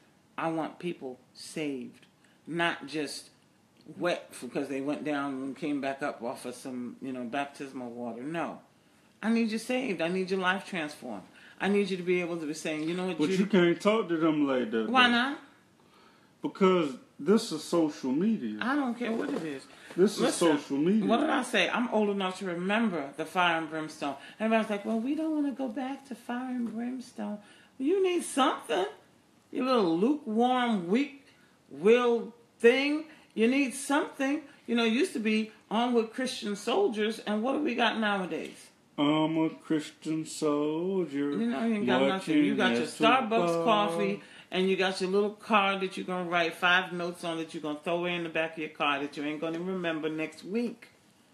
I want people saved, not just wet because they went down and came back up off of some, you know, baptismal water. No. I need you saved. I need your life transformed. I need you to be able to be saying, you know what, But Judy? you can't talk to them like that. Why though. not? Because this is social media. I don't care what it is. This Listen, is social media. What did I say? I'm old enough to remember the fire and brimstone. Everybody's like, well, we don't want to go back to fire and brimstone. Well, you need something. You little lukewarm, weak-willed thing. You need something. You know, it used to be onward Christian soldiers, and what do we got nowadays? I'm a Christian soldier. You know, you ain't got nothing. You got your Starbucks coffee, and you got your little card that you're going to write five notes on that you're going to throw away in the back of your car that you ain't going to remember next week.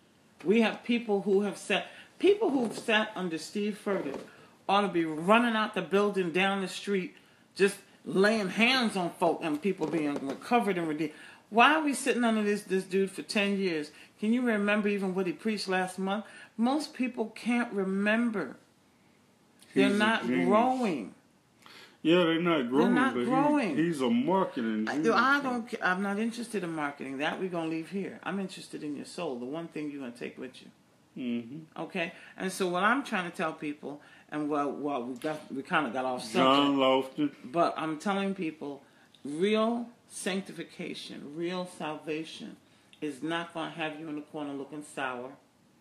We have people who have sat, people who've sat under Steve Furtick ought to be running out the building down the street, just laying hands on folk and people being recovered and redeemed. Why are we sitting under this, this dude for ten years? Can you remember even what he preached last month? Most people can't remember. They're He's a not genius. growing. Yeah, they're not growing. not but growing. He, he's a marketing I, genius. I don't. I'm not interested in marketing. That we're gonna leave here. I'm interested in your soul. The one thing you're gonna take with you. Mm-hmm. Okay. And so what I'm trying to tell people, and well, well, we got we kind of got off John subject, Lofton. but I'm telling people, real sanctification, real salvation, is not gonna have you in the corner looking sour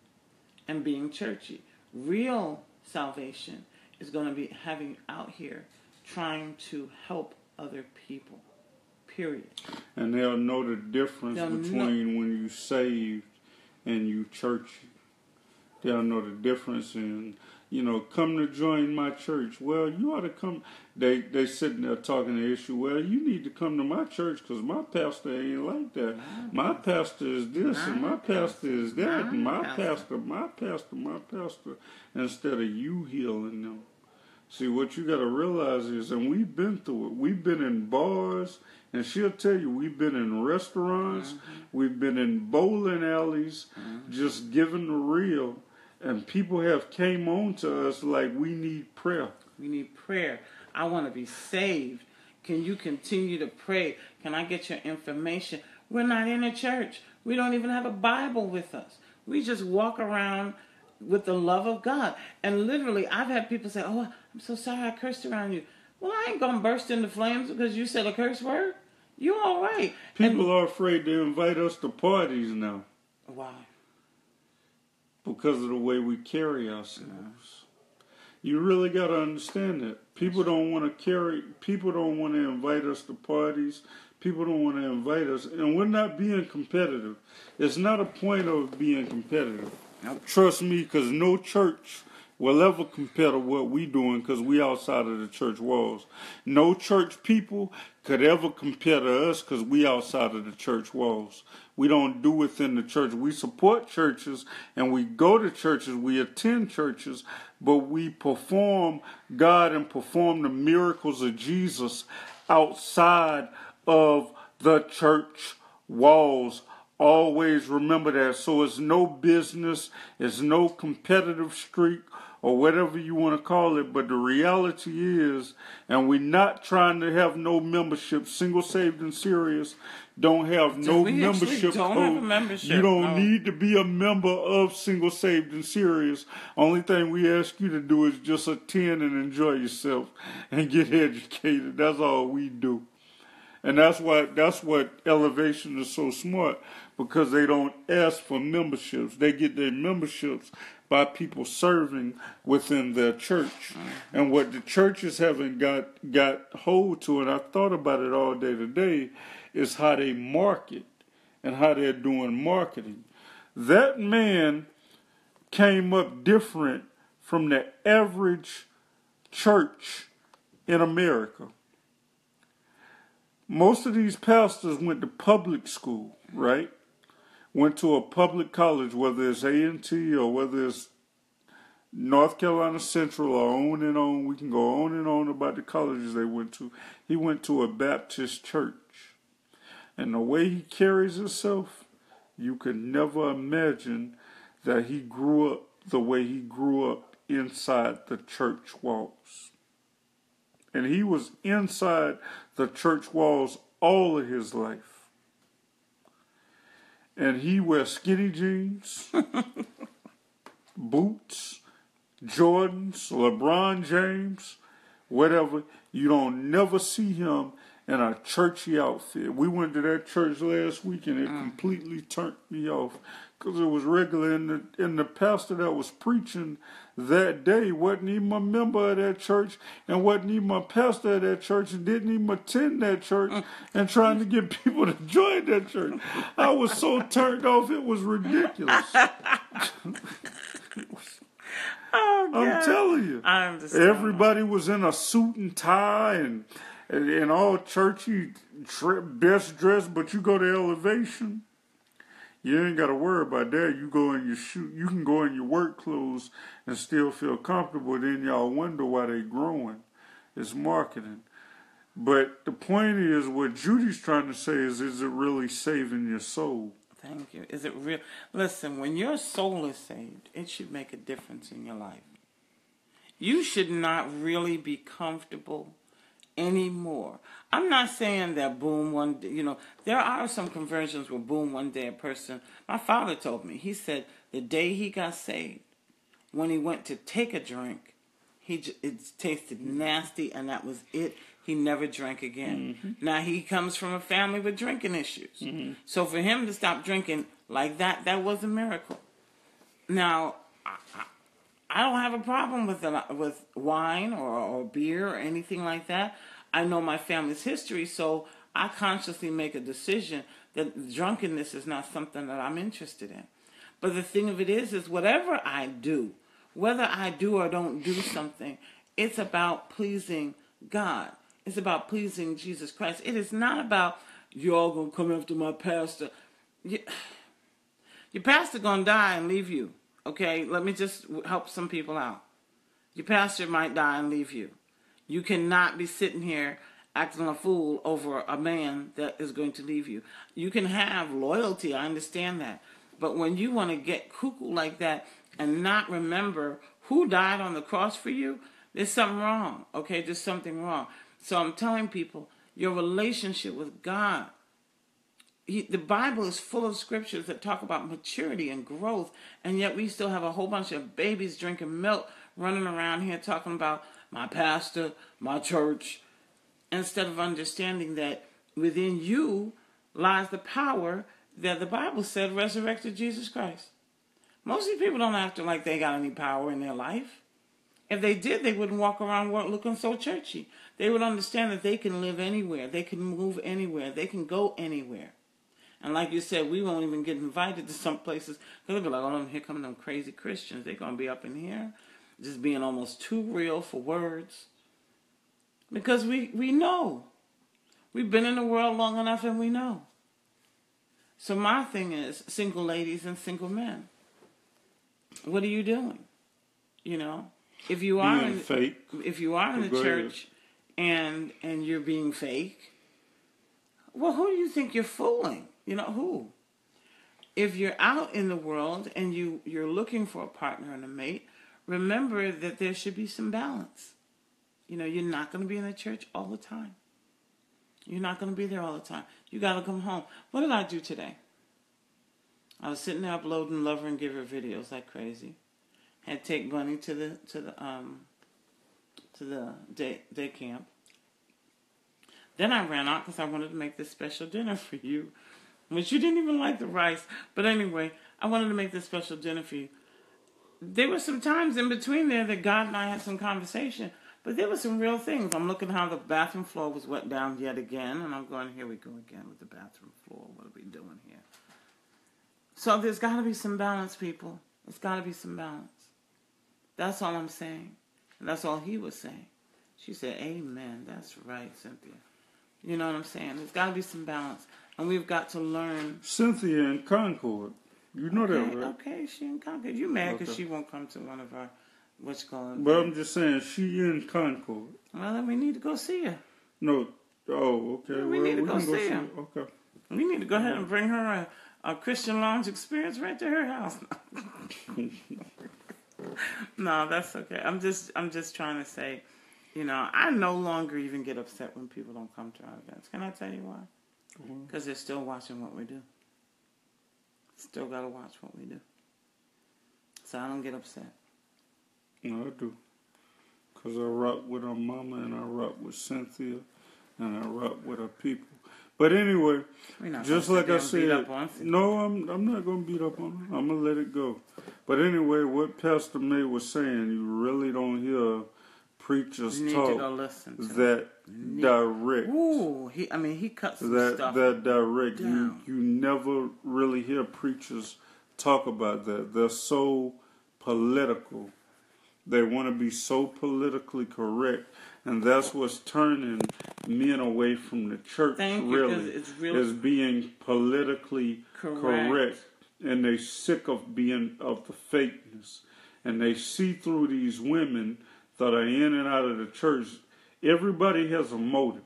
and being churchy. Real salvation is gonna be having you out here trying to help other people. Period. And they'll know the difference They'll between when you saved and you churchy. They'll know the difference in, you know, come to join my church. Well, you ought to come. They they sitting there talking the issue. Well, you need to come to my church because my pastor ain't like that. My pastor is this and my pastor is that and my pastor, my pastor, my pastor. Instead of you healing them. See, what you got to realize is, and we've been through it. We've been in bars, and she'll tell you, we've been in restaurants, mm-hmm. we've been in bowling alleys, mm-hmm. just giving the real. And people have came on to us like we need prayer. We need prayer. I want to be saved. Can you continue to pray? Can I get your information? We're not in a church. We don't even have a Bible with us. We just walk around with the love of God. And literally, I've had people say, "Oh, I'm so sorry I cursed around you." Well, I ain't gonna burst into flames because you said a curse word. You all right? People and, are afraid to invite us to parties now. Why? Because of the way we carry ourselves. You really got to understand that. People don't want to carry, people don't want to invite us to parties. People don't want to invite us. And we're not being competitive. It's not a point of being competitive. Nope. Trust me, because no church will ever compare to what we doing because we outside of the church walls. No church people could ever compare to us because we outside of the church walls. We don't do within the church. We support churches and we go to churches, we attend churches, but we perform God and perform the miracles of Jesus outside of the church walls. Always remember that. So it's no business, it's no competitive streak or whatever you want to call it, but the reality is, and we're not trying to have no membership, single, saved, and serious, don't have no we membership don't code. have a membership. You don't no. need to be a member of single, saved, and serious. Only thing we ask you to do is just attend and enjoy yourself and get educated. That's all we do. And that's why that's what Elevation is so smart, because they don't ask for memberships. They get their memberships by people serving within their church. And what the churches haven't got got hold to, and I thought about it all day today, is how they market and how they're doing marketing. That man came up different from the average church in America. Most of these pastors went to public school, right? Went to a public college, whether it's A and T or whether it's North Carolina Central or on and on. We can go on and on about the colleges they went to. He went to a Baptist church. And the way he carries himself, you could never imagine that he grew up the way he grew up inside the church walls. And he was inside the church walls all of his life. And he wears skinny jeans, boots, Jordans, LeBron James, whatever. You don't never see him in a churchy outfit. We went to that church last week and it mm. completely turned me off because it was regular. And the, and the pastor that was preaching that day wasn't even a member of that church and wasn't even a pastor of that church and didn't even attend that church mm. and trying to get people to join that church. I was so turned off, it was ridiculous. Oh, God. I'm telling you. I understand. Everybody was in a suit and tie and and, and all churchy, best dressed, but you go to Elevation, you ain't got to worry about that. You go in your shoe, you can go in your work clothes and still feel comfortable. Then y'all wonder why they growing. It's marketing. But the point is, what Judy's trying to say is, is it really saving your soul? Thank you. Is it real? Listen, when your soul is saved, it should make a difference in your life. You should not really be comfortable anymore. I'm not saying that boom one day, you know, there are some conversions where boom one day a person, my father told me, he said the day he got saved, when he went to take a drink, he it tasted nasty and that was it. He never drank again. Mm-hmm. Now he comes from a family with drinking issues. Mm-hmm. So for him to stop drinking like that, that was a miracle. Now, I, I don't have a problem with the, with wine or, or beer or anything like that. I know my family's history, so I consciously make a decision that drunkenness is not something that I'm interested in. But the thing of it is, is whatever I do, whether I do or don't do something, it's about pleasing God. It's about pleasing Jesus Christ. It is not about, y'all going to come after my pastor. You, your pastor going to die and leave you. Okay, let me just help some people out. Your pastor might die and leave you. You cannot be sitting here acting a fool over a man that is going to leave you. You can have loyalty, I understand that. But when you want to get cuckoo like that and not remember who died on the cross for you, there's something wrong, okay? There's something wrong. So I'm telling people, your relationship with God, he, the Bible is full of scriptures that talk about maturity and growth, and yet we still have a whole bunch of babies drinking milk, running around here talking about my pastor, my church, instead of understanding that within you lies the power that the Bible said resurrected Jesus Christ. Most of these people don't act like they got any power in their life. If they did, they wouldn't walk around looking so churchy. They would understand that they can live anywhere. They can move anywhere. They can go anywhere. And like you said, we won't even get invited to some places because they'll be like, oh, here come them crazy Christians. They're going to be up in here just being almost too real for words. Because we, we know. We've been in the world long enough and we know. So my thing is, single ladies and single men, what are you doing? You know, if you are being in, fake. if you are in the church and and you're being fake, well, who do you think you're fooling? You know, who? If you're out in the world and you, you're looking for a partner and a mate, remember that there should be some balance. You know, you're not going to be in the church all the time. You're not going to be there all the time. You got to come home. What did I do today? I was sitting there uploading Lover and Giver videos like crazy. Had to take Bunny to the to the um to the day day camp. Then I ran out because I wanted to make this special dinner for you, which you didn't even like the rice. But anyway, I wanted to make this special dinner for you. There were some times in between there that God and I had some conversation, but there were some real things. I'm looking how the bathroom floor was wet down yet again, and I'm going, here we go again with the bathroom floor. What are we doing here? So there's got to be some balance, people. There's got to be some balance. That's all I'm saying. And that's all he was saying. She said, amen. That's right, Cynthia. You know what I'm saying? There's got to be some balance. And we've got to learn. Cynthia in Concord. You know okay, that, right? Okay, she in Concord. You mad because okay. she won't come to one of our, what's called? But I'm just saying, she in Concord. Well, then we need to go see her. No. Oh, okay. Yeah, we well, need to we go can see go her. see her. Okay. We need to go ahead and bring her a, a Christian lounge experience right to her house. No, that's okay. I'm just I'm just trying to say, you know, I no longer even get upset when people don't come to our events. Can I tell you why? Because they're still watching what we do. Still got to watch what we do. So I don't get upset. No, I do. Because I rock with her mama and I rock with Cynthia and I rock with her people. But anyway, just like I said, no, I'm I'm not going to beat up on her. I'm going to let it go. But anyway, what Pastor May was saying, you really don't hear preachers talk that direct. Ooh, he, I mean, he cuts some that, stuff that direct. down. You, you never really hear preachers talk about that. They're so political. They want to be so politically correct. And that's what's turning men away from the church, Thank really, you, it's really is being politically correct. correct. And they sick of being of the fakeness. And they see through these women that are in and out of the church. Everybody has a motive.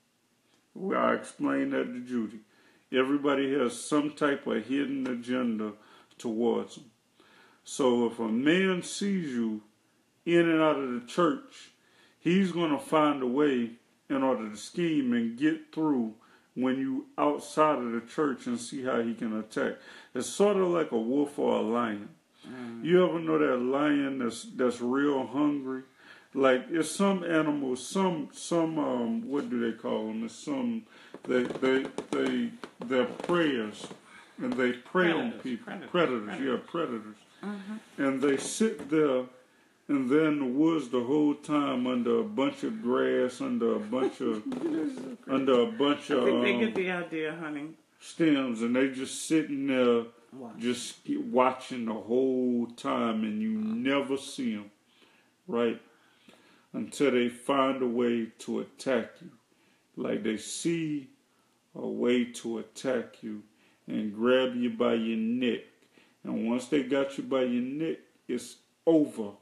Well, I explained that to Judy. Everybody has some type of hidden agenda towards them. So if a man sees you in and out of the church, he's going to find a way in order to scheme and get through when you outside of the church and see how he can attack. It's sort of like a wolf or a lion. Mm. You ever know that lion that's that's real hungry? Like it's some animals, some some um what do they call them? It's some they they they they're preyers and they prey predators, on people. Predators, predators, predators. yeah, predators. Mm-hmm. And they sit there. And they're in the woods the whole time under a bunch of grass, under a bunch of, under a bunch of. I think they um, get the idea, honey. Stems, and they just sitting there, Watch. just watching the whole time, and you never see them, right? Until they find a way to attack you, like they see a way to attack you and grab you by your neck, and once they got you by your neck, it's over.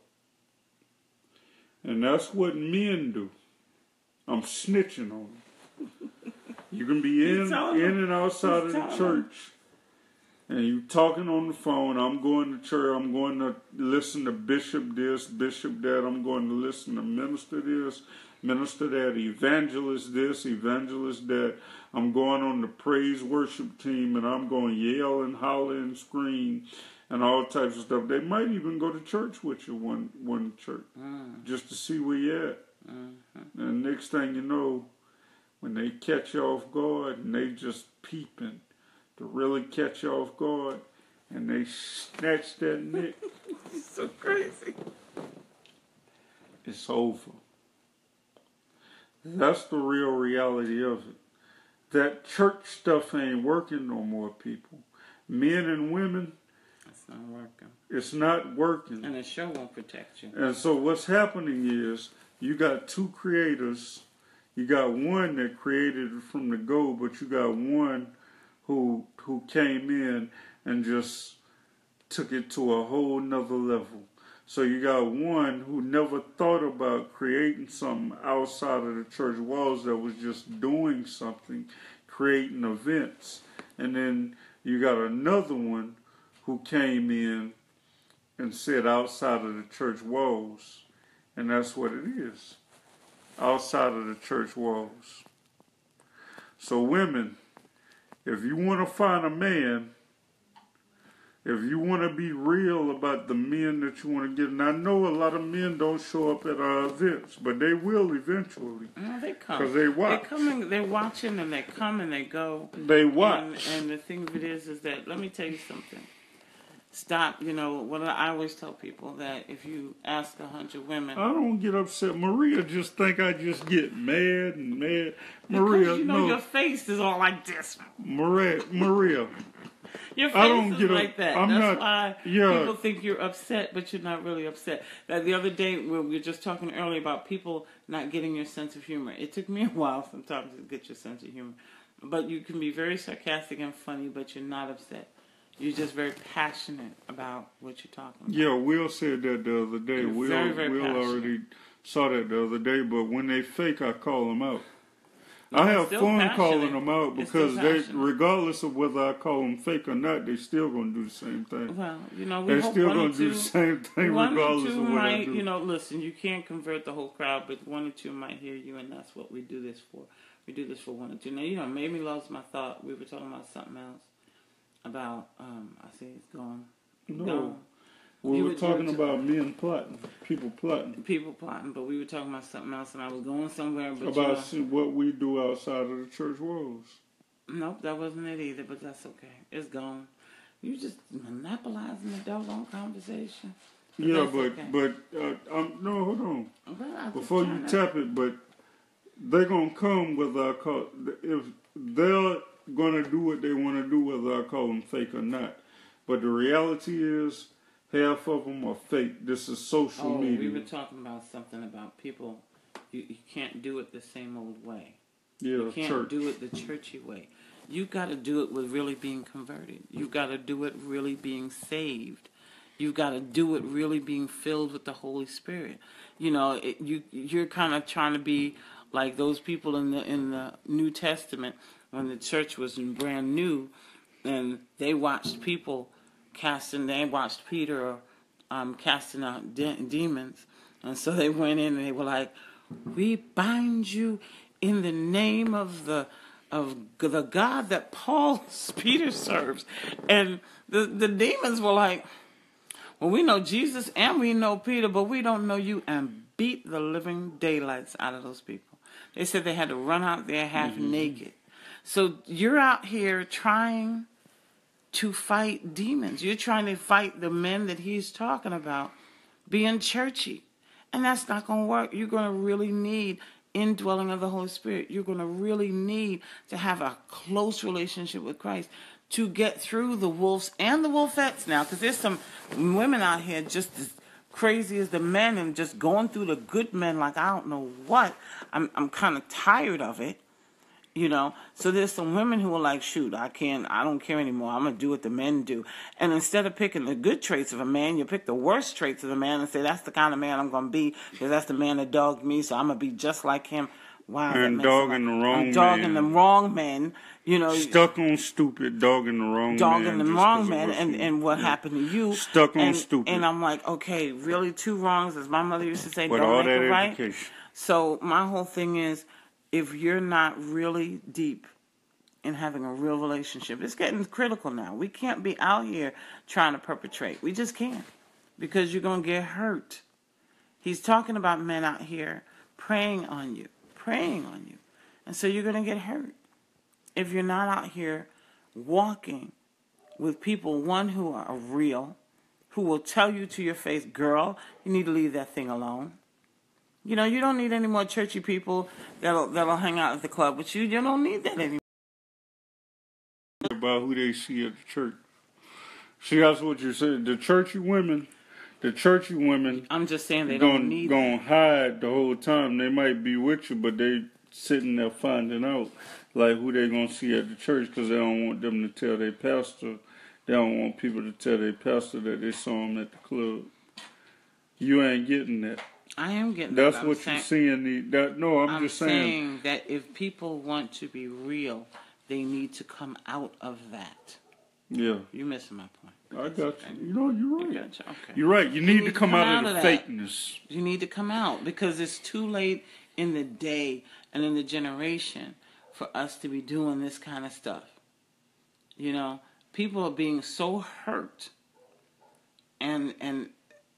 And that's what men do. I'm snitching on them. You can be in, in and outside of the church, and you talking on the phone. I'm going to church. I'm going to listen to Bishop this, Bishop that. I'm going to listen to minister this. minister that, evangelist this, evangelist that. I'm going on the praise worship team, and I'm going to yell and holler and scream and all types of stuff. They might even go to church with you one one church mm. just to see where you at. Mm-hmm. And next thing you know, when they catch you off guard and they just peeping to really catch you off guard, and they snatch that neck. So crazy. It's over. That's the real reality of it. That church stuff ain't working no more, people. Men and women. It's not working. It's not working. And it sure won't protect you. And so what's happening is you got two creators. You got one that created it from the go, but you got one who who came in and just took it to a whole nother level. So you got one who never thought about creating something outside of the church walls that was just doing something, creating events. And then you got another one who came in and said outside of the church walls. And that's what it is. Outside of the church walls. So women, if you want to find a man, if you want to be real about the men that you want to get, and I know a lot of men don't show up at our events, but they will eventually. No, they come. Because they watch. They come and they're watching, and they come and they go. They watch. And, and the thing of it is, is that, let me tell you something. Stop, you know, what I always tell people, that if you ask a hundred women. I don't get upset. Maria just think I just get mad and mad. Maria, because you know no. your face is all like this. Maria, Maria. Your face I don't is get like up, that. I'm That's not, why yeah. people think you're upset, but you're not really upset. That the other day, we were just talking earlier about people not getting your sense of humor. It took me a while sometimes to get your sense of humor. But you can be very sarcastic and funny, but you're not upset. You're just very passionate about what you're talking about. Yeah, Will said that the other day. You're Will, very, very Will passionate. already saw that the other day, but when they fake, I call them out. No, I have still fun passionate. calling them out because It's they, still regardless of whether I call them fake or not, they still gonna do the same thing. Well, you know, we They're hope still one gonna or do two, the same thing one regardless or two of what might, I do. You know, listen, you can't convert the whole crowd, but one or two might hear you, and that's what we do this for. We do this for one or two. Now, you know, made me lose my thought. We were talking about something else. About, um, I see it's gone. No. Gone. We You were were talking talking- about men plotting, people plotting. People plotting, but we were talking about something else, and I was going somewhere. But About you know, see what we do outside of the church walls. nope, that wasn't it either. But that's okay. It's gone. You just monopolizing the doggone conversation. But Yeah, that's but okay. but uh, um, no, hold on. Well, I was Before trying you to- tap it, but they're gonna come whether I call if they're gonna do what they want to do whether I call them fake or not. But the reality is, half of them are fake. This is social oh, media. we were talking about something about people. You, you can't do it the same old way. yeah, You can't church. do it the churchy way. You got to do it with really being converted. You've got to do it really being saved. You've got to do it really being filled with the Holy Spirit. You know, it, you you're kind of trying to be like those people in the in the New Testament when the church was brand new, and they watched people casting. They watched Peter um, casting out de- demons, and so they went in and they were like, "We bind you in the name of the." of the God that Paul, Peter serves. And the, the demons were like, well, we know Jesus and we know Peter, but we don't know you, and beat the living daylights out of those people. They said they had to run out there half mm-hmm. naked. So you're out here trying to fight demons. You're trying to fight the men that he's talking about being churchy. And that's not going to work. You're going to really need indwelling of the Holy Spirit. You're going to really need to have a close relationship with Christ to get through the wolves and the wolfettes now, because there's some women out here just as crazy as the men and just going through the good men like I don't know what. I'm I'm kind of tired of it, you know. So there's some women who are like, shoot, I can't, I don't care anymore. I'm going to do what the men do. And instead of picking the good traits of a man, you pick the worst traits of the man and say, that's the kind of man I'm going to be, because that's the man that dogged me, so I'm going to be just like him. Wow. And dogging the wrong I'm dogging man. the wrong men, you know. Stuck on stupid, dogging the wrong dogging man. the just wrong 'cause man, of and, and what yeah. happened to you. Stuck on and, stupid. And I'm like, okay, really two wrongs, as my mother used to say, With don't all make that it right. education. So my whole thing is, if you're not really deep in having a real relationship, it's getting critical now. We can't be out here trying to perpetrate. We just can't, because you're going to get hurt. He's talking about men out here preying on you, preying on you. And so you're going to get hurt if you're not out here walking with people, one, who are real, who will tell you to your face, girl, you need to leave that thing alone. You know, you don't need any more churchy people that'll that'll hang out at the club with you. You don't need that anymore. About who they see at the church. See, that's what you're saying. The churchy women, the churchy women. I'm just saying they gonna, don't need gonna hide the whole time. They might be with you, but they sitting there finding out like who they gonna see at the church, because they don't want them to tell their pastor. They don't want people to tell their pastor that they saw him at the club. You ain't getting that. I am getting That's that. what saying, you're seeing. The, that, no, I'm, I'm just saying. saying that if people want to be real, they need to come out of that. Yeah. You're missing my point. I got you. You know, you're right. You got you. Okay. You're right. You need, you need to come, to come out, out of the that. fakeness. You need to come out, because it's too late in the day and in the generation for us to be doing this kind of stuff. You know, people are being so hurt, and and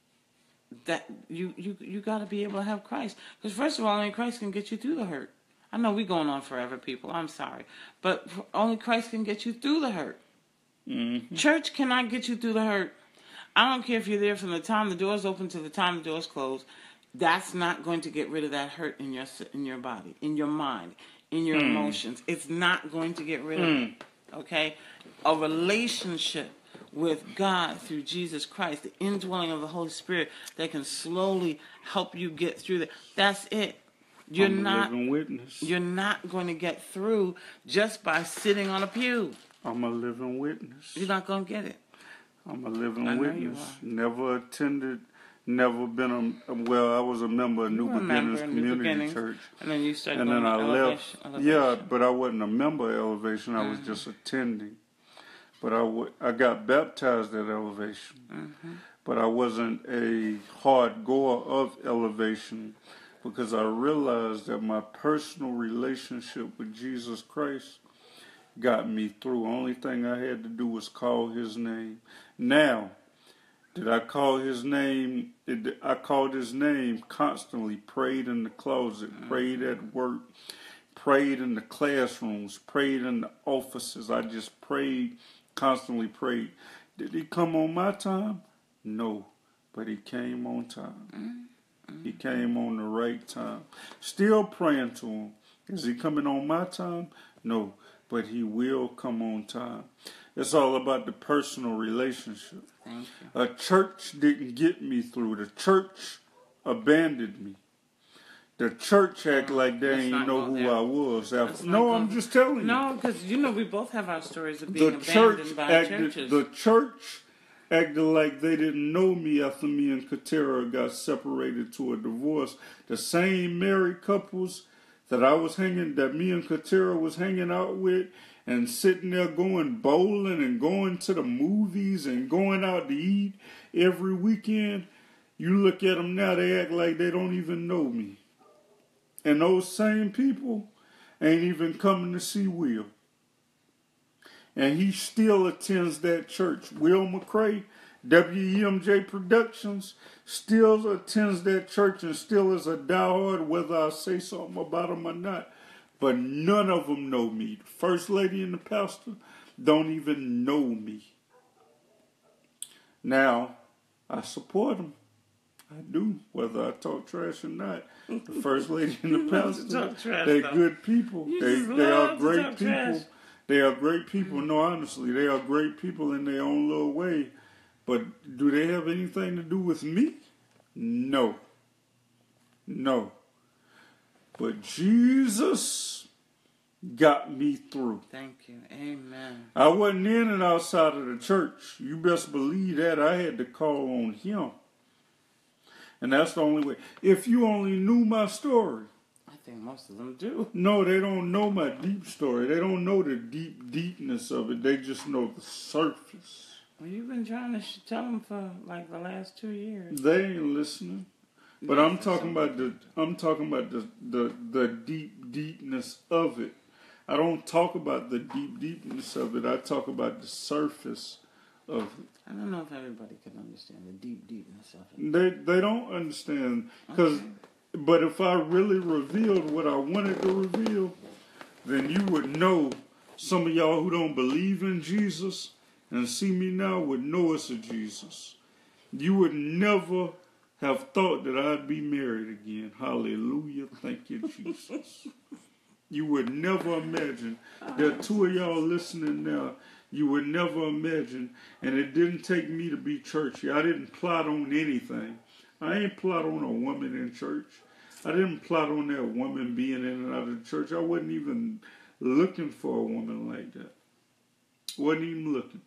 that you you you got to be able to have Christ, because first of all, only Christ can get you through the hurt. I know we're going on forever, people. I'm sorry, but only Christ can get you through the hurt. Mm-hmm. Church cannot get you through the hurt. I don't care if you're there from the time the doors open to the time the doors close. That's not going to get rid of that hurt in your in your body, in your mind, in your mm. emotions. It's not going to get rid mm. of it. Okay? A relationship with God through Jesus Christ, the indwelling of the Holy Spirit that can slowly help you get through that. That's it. You're I'm a not living witness. You're not going to get through just by sitting on a pew. I'm a living witness. You're not going to get it. I'm a living I know witness. you are. Never attended, never been a, well, I was a member of New Beginnings Community Beginnings, Church. And then you started And going then I to left. elevation, elevation. Yeah, but I wasn't a member of Elevation. I was mm-hmm. just attending. But I, w- I got baptized at Elevation. Mm-hmm. But I wasn't a hard goer of Elevation, because I realized that my personal relationship with Jesus Christ got me through. Only thing I had to do was call his name. Now, did I call his name? Did I called his name constantly, prayed in the closet, mm-hmm. prayed at work, prayed in the classrooms, prayed in the offices. I just prayed, constantly prayed. Did he come on my time? No, but he came on time. Mm-hmm. He came on the right time. Still praying to him. Is he coming on my time? No, but he will come on time. It's all about the personal relationship. Thank you. A church didn't get me through. The church abandoned me. The church act like they ain't know who there. I was. After. No, I'm just telling you. No, because, you know, we both have our stories of being the abandoned church by acted, churches. The church acted like they didn't know me after me and Katera got separated to a divorce. The same married couples that I was hanging, that me and Katera was hanging out with, and sitting there going bowling and going to the movies and going out to eat every weekend, you look at them now, they act like they don't even know me. And those same people ain't even coming to see Will. And he still attends that church. Will McCray, W E M J Productions, still attends that church and still is a diehard, whether I say something about him or not. But none of them know me. The first lady and the pastor don't even know me. Now, I support them. I do, whether I talk trash or not. The first lady and the pastor, they're good people. They, they are great people. Trash. They are great people. No, honestly, they are great people in their own little way. But do they have anything to do with me? No. No. But Jesus got me through. Thank you. Amen. I wasn't in and outside of the church. You best believe that. I had to call on him. And that's the only way. If you only knew my story. I think most of them do. No, they don't know my deep story. They don't know the deep deepness of it. They just know the surface. Well, you've been trying to sh- tell them for like the last two years. They ain't listening. But I'm talking about the I'm talking about the, the the deep deepness of it. I don't talk about the deep deepness of it. I talk about the surface of it. I don't know if everybody can understand the deep deepness of it. They they don't understand because. Okay. But if I really revealed what I wanted to reveal, then you would know. Some of y'all who don't believe in Jesus and see me now would know it's a Jesus. You would never have thought that I'd be married again. Hallelujah. Thank you, Jesus. You would never imagine. There are two of y'all listening now. You would never imagine. And it didn't take me to be churchy. I didn't plot on anything. I ain't plot on a woman in church. I didn't plot on that woman being in and out of the church. I wasn't even looking for a woman like that. Wasn't even looking.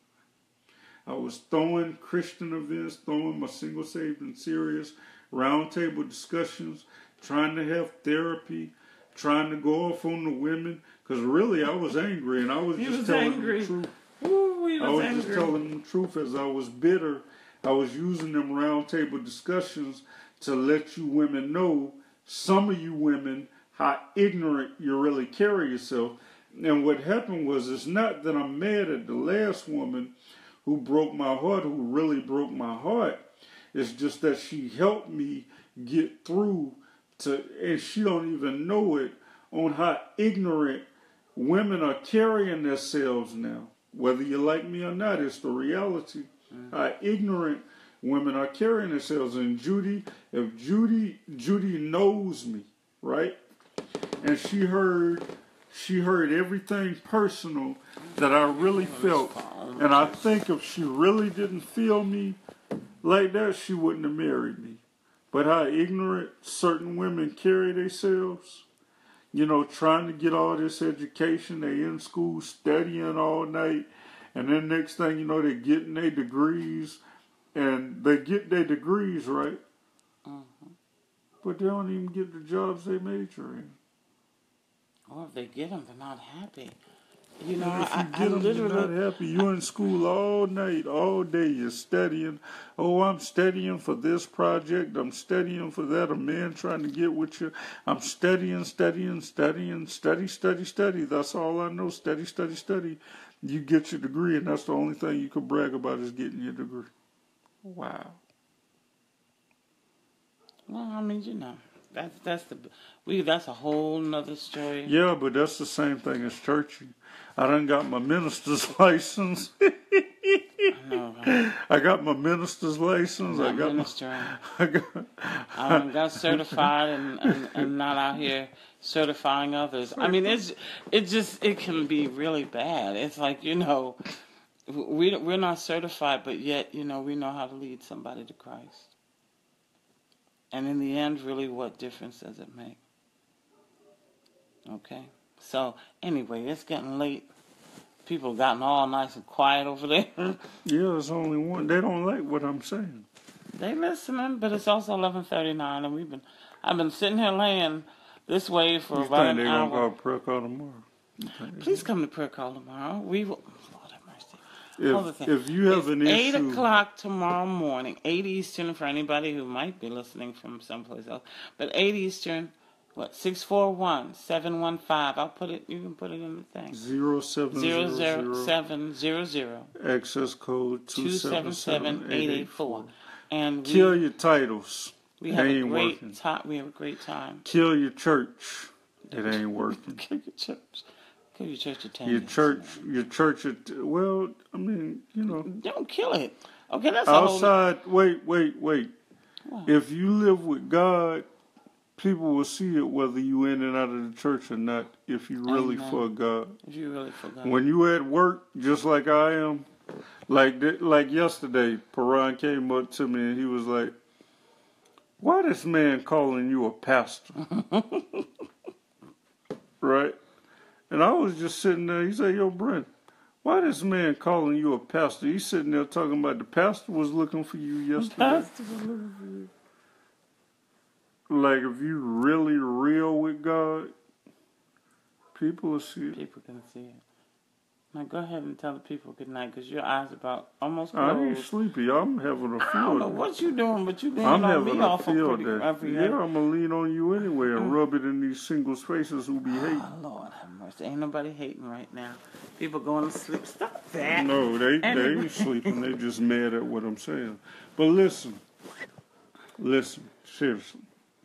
I was throwing Christian events, throwing my single, saved, and serious roundtable discussions, trying to have therapy, trying to go off on the women. Because really, I was angry, and I was he just was telling angry. them the truth. Ooh, he was I was angry. just telling them the truth as I was bitter. I was using them roundtable discussions to let you women know, some of you women, how ignorant you really carry yourself. And what happened was, it's not that I'm mad at the last woman who broke my heart, who really broke my heart. It's just that she helped me get through to, and she don't even know it, on how ignorant women are carrying themselves now. Whether you like me or not, it's the reality. Mm-hmm. How ignorant women are carrying themselves. And Judy, if Judy, Judy knows me, right? And she heard, she heard everything personal that I really felt. And I think if she really didn't feel me like that, she wouldn't have married me. But how ignorant certain women carry themselves, you know, trying to get all this education, they in school studying all night, and then next thing you know, they're getting their degrees, and they get their degrees, right? Mm-hmm. But they don't even get the jobs they major in. Or if they get them, they're not happy. You know, and if you I, get I them, literally... you're not happy. You're in school all night, all day. You're studying. Oh, I'm studying for this project. I'm studying for that. A man trying to get with you. I'm studying, studying, studying, study, study, study. That's all I know. Study, study, study. You get your degree, and that's the only thing you can brag about is getting your degree. Wow. Well, I mean, you know, that's that's the we that's a whole nother story. Yeah, but that's the same thing as churchy. I done got my minister's license. I know, right? I got my minister's license. Not I got ministering. my. I got. I got certified and, and, and not out here certifying others. I mean, it's it just it can be really bad. It's like, you know, we we're not certified, but yet, you know, we know how to lead somebody to Christ. And in the end, really, what difference does it make? Okay. So, anyway, it's getting late. People have gotten all nice and quiet over there. Yeah, there's only one. They don't like what I'm saying. They listening, but it's also eleven thirty-nine, and we've been, I've been sitting here laying this way for you about think an they hour. Gonna call prayer call tomorrow? Please come to prayer call tomorrow. We will. Lord have mercy. If, Other thing. if you have it's an eight issue, o'clock tomorrow morning, eight Eastern for anybody who might be listening from someplace else. But eight Eastern, what, six four one, seven one five. I'll put it, you can put it in the thing. zero seven zero zero zero zero seven zero zero. Access code two seven seven eight eight four. And Kill we, your titles. We have it a ain't great time. We have a great time. Kill your church. It ain't working. Kill your church. Kill your church attendance. Your church, your church. At, well, I mean, you know. Don't kill it. Okay, that's outside. Whole... Wait, wait, wait. What? If you live with God, people will see it whether you in and out of the church or not. If you really Amen. for God. If you really for God. When you at work, just like I am, like th- like yesterday, Paran came up to me and he was like, "Why this man calling you a pastor?" Right? And I was just sitting there. He said, "Yo, Brent, why this man calling you a pastor?" He's sitting there talking about the pastor was looking for you yesterday. The pastor was looking for you. Like, if you really real with God, people will see it. People can see it. Now go ahead and tell the people good night, because your eyes about almost I closed. ain't sleepy. I'm having a field I don't know day. what you doing, but you leaning I'm on having me a awful field pretty day. every Yeah, I'm going to lean on you anyway and rub it in these single spaces who be hating. Oh, Lord have mercy. Ain't nobody hating right now. People going to sleep. Stop that. No, they, they Anyway. ain't sleeping. They just mad at what I'm saying. But listen. Listen. Seriously.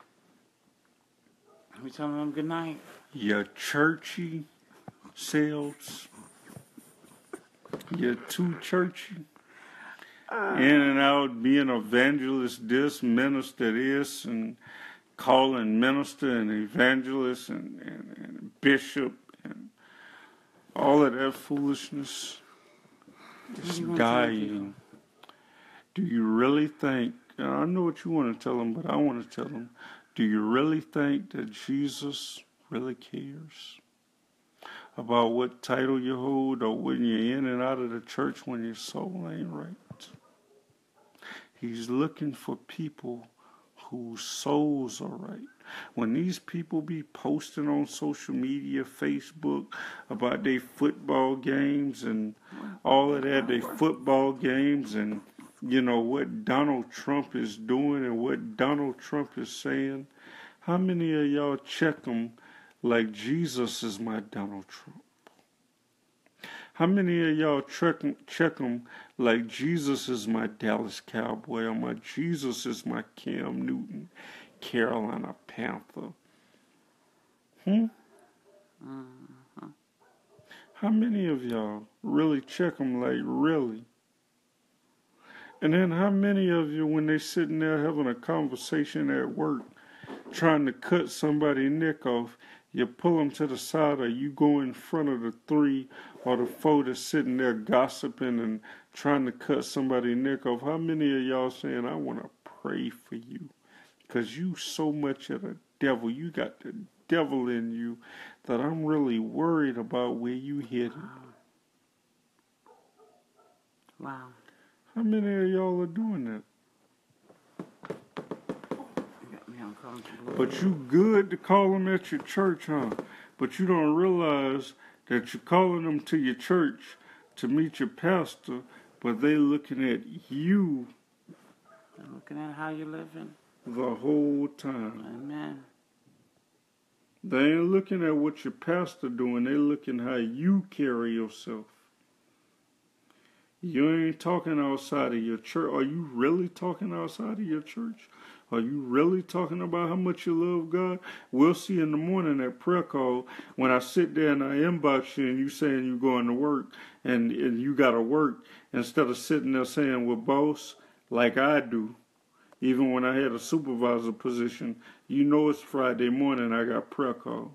We telling them good night. Your churchy selves. You're too churchy. Uh, in and out, being evangelist this, minister this, and calling minister and evangelist and, and, and bishop and all of that foolishness is dying. Do you really think, and I know what you want to tell them, but I want to tell them, do you really think that Jesus really cares about what title you hold or when you're in and out of the church when your soul ain't right? He's looking for people whose souls are right. When these people be posting on social media, Facebook, about their football games and all of that, their football games and, you know, what Donald Trump is doing and what Donald Trump is saying, how many of y'all check them like Jesus is my Donald Trump? How many of y'all check, check them like Jesus is my Dallas Cowboy or my Jesus is my Cam Newton, Carolina Panther? Hmm? Mm-hmm. How many of y'all really check them like really? And then how many of you, when they sitting there having a conversation at work, trying to cut somebody's neck off, you pull them to the side or you go in front of the three or the four that's sitting there gossiping and trying to cut somebody's neck off? How many of y'all saying, I want to pray for you because you so much of the devil, you got the devil in you that I'm really worried about where you headed? Wow. How many of y'all are doing that? But you good to call them at your church, huh? But you don't realize that you're calling them to your church to meet your pastor, but they looking at you. They're looking at how you're living the whole time. Amen. They ain't looking at what your pastor doing. They looking how you carry yourself. You ain't talking outside of your church. Are you really talking outside of your church? Are you really talking about how much you love God? We'll see in the morning at prayer call when I sit there and I inbox you and you saying you going to work and, and you got to work instead of sitting there saying, well, boss, like I do. Even when I had a supervisor position, you know it's Friday morning, I got prayer call.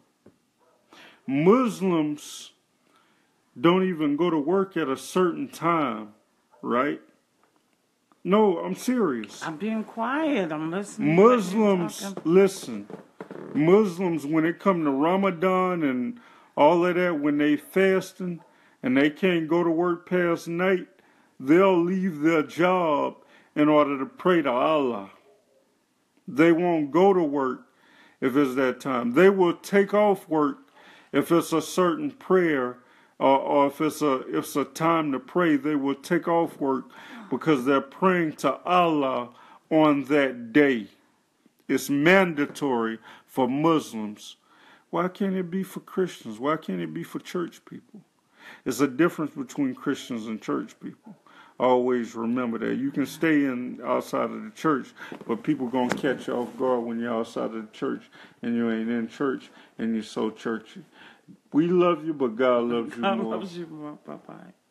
Muslims don't even go to work at a certain time, right? No, I'm serious. I'm being quiet. I'm listening. Muslims, listen. Muslims, when it come to Ramadan and all of that, when they fasting and they can't go to work past night, they'll leave their job in order to pray to Allah. They won't go to work if it's that time. They will take off work if it's a certain prayer or, or if it's a if it's a time to pray. They will take off work because they're praying to Allah on that day. It's mandatory for Muslims. Why can't it be for Christians? Why can't it be for church people? There's a difference between Christians and church people. Always remember that. You can stay in outside of the church, but people gonna catch you off guard when you're outside of the church and you ain't in church and you're so churchy. We love you, but God loves you God more. loves you more. Bye-bye.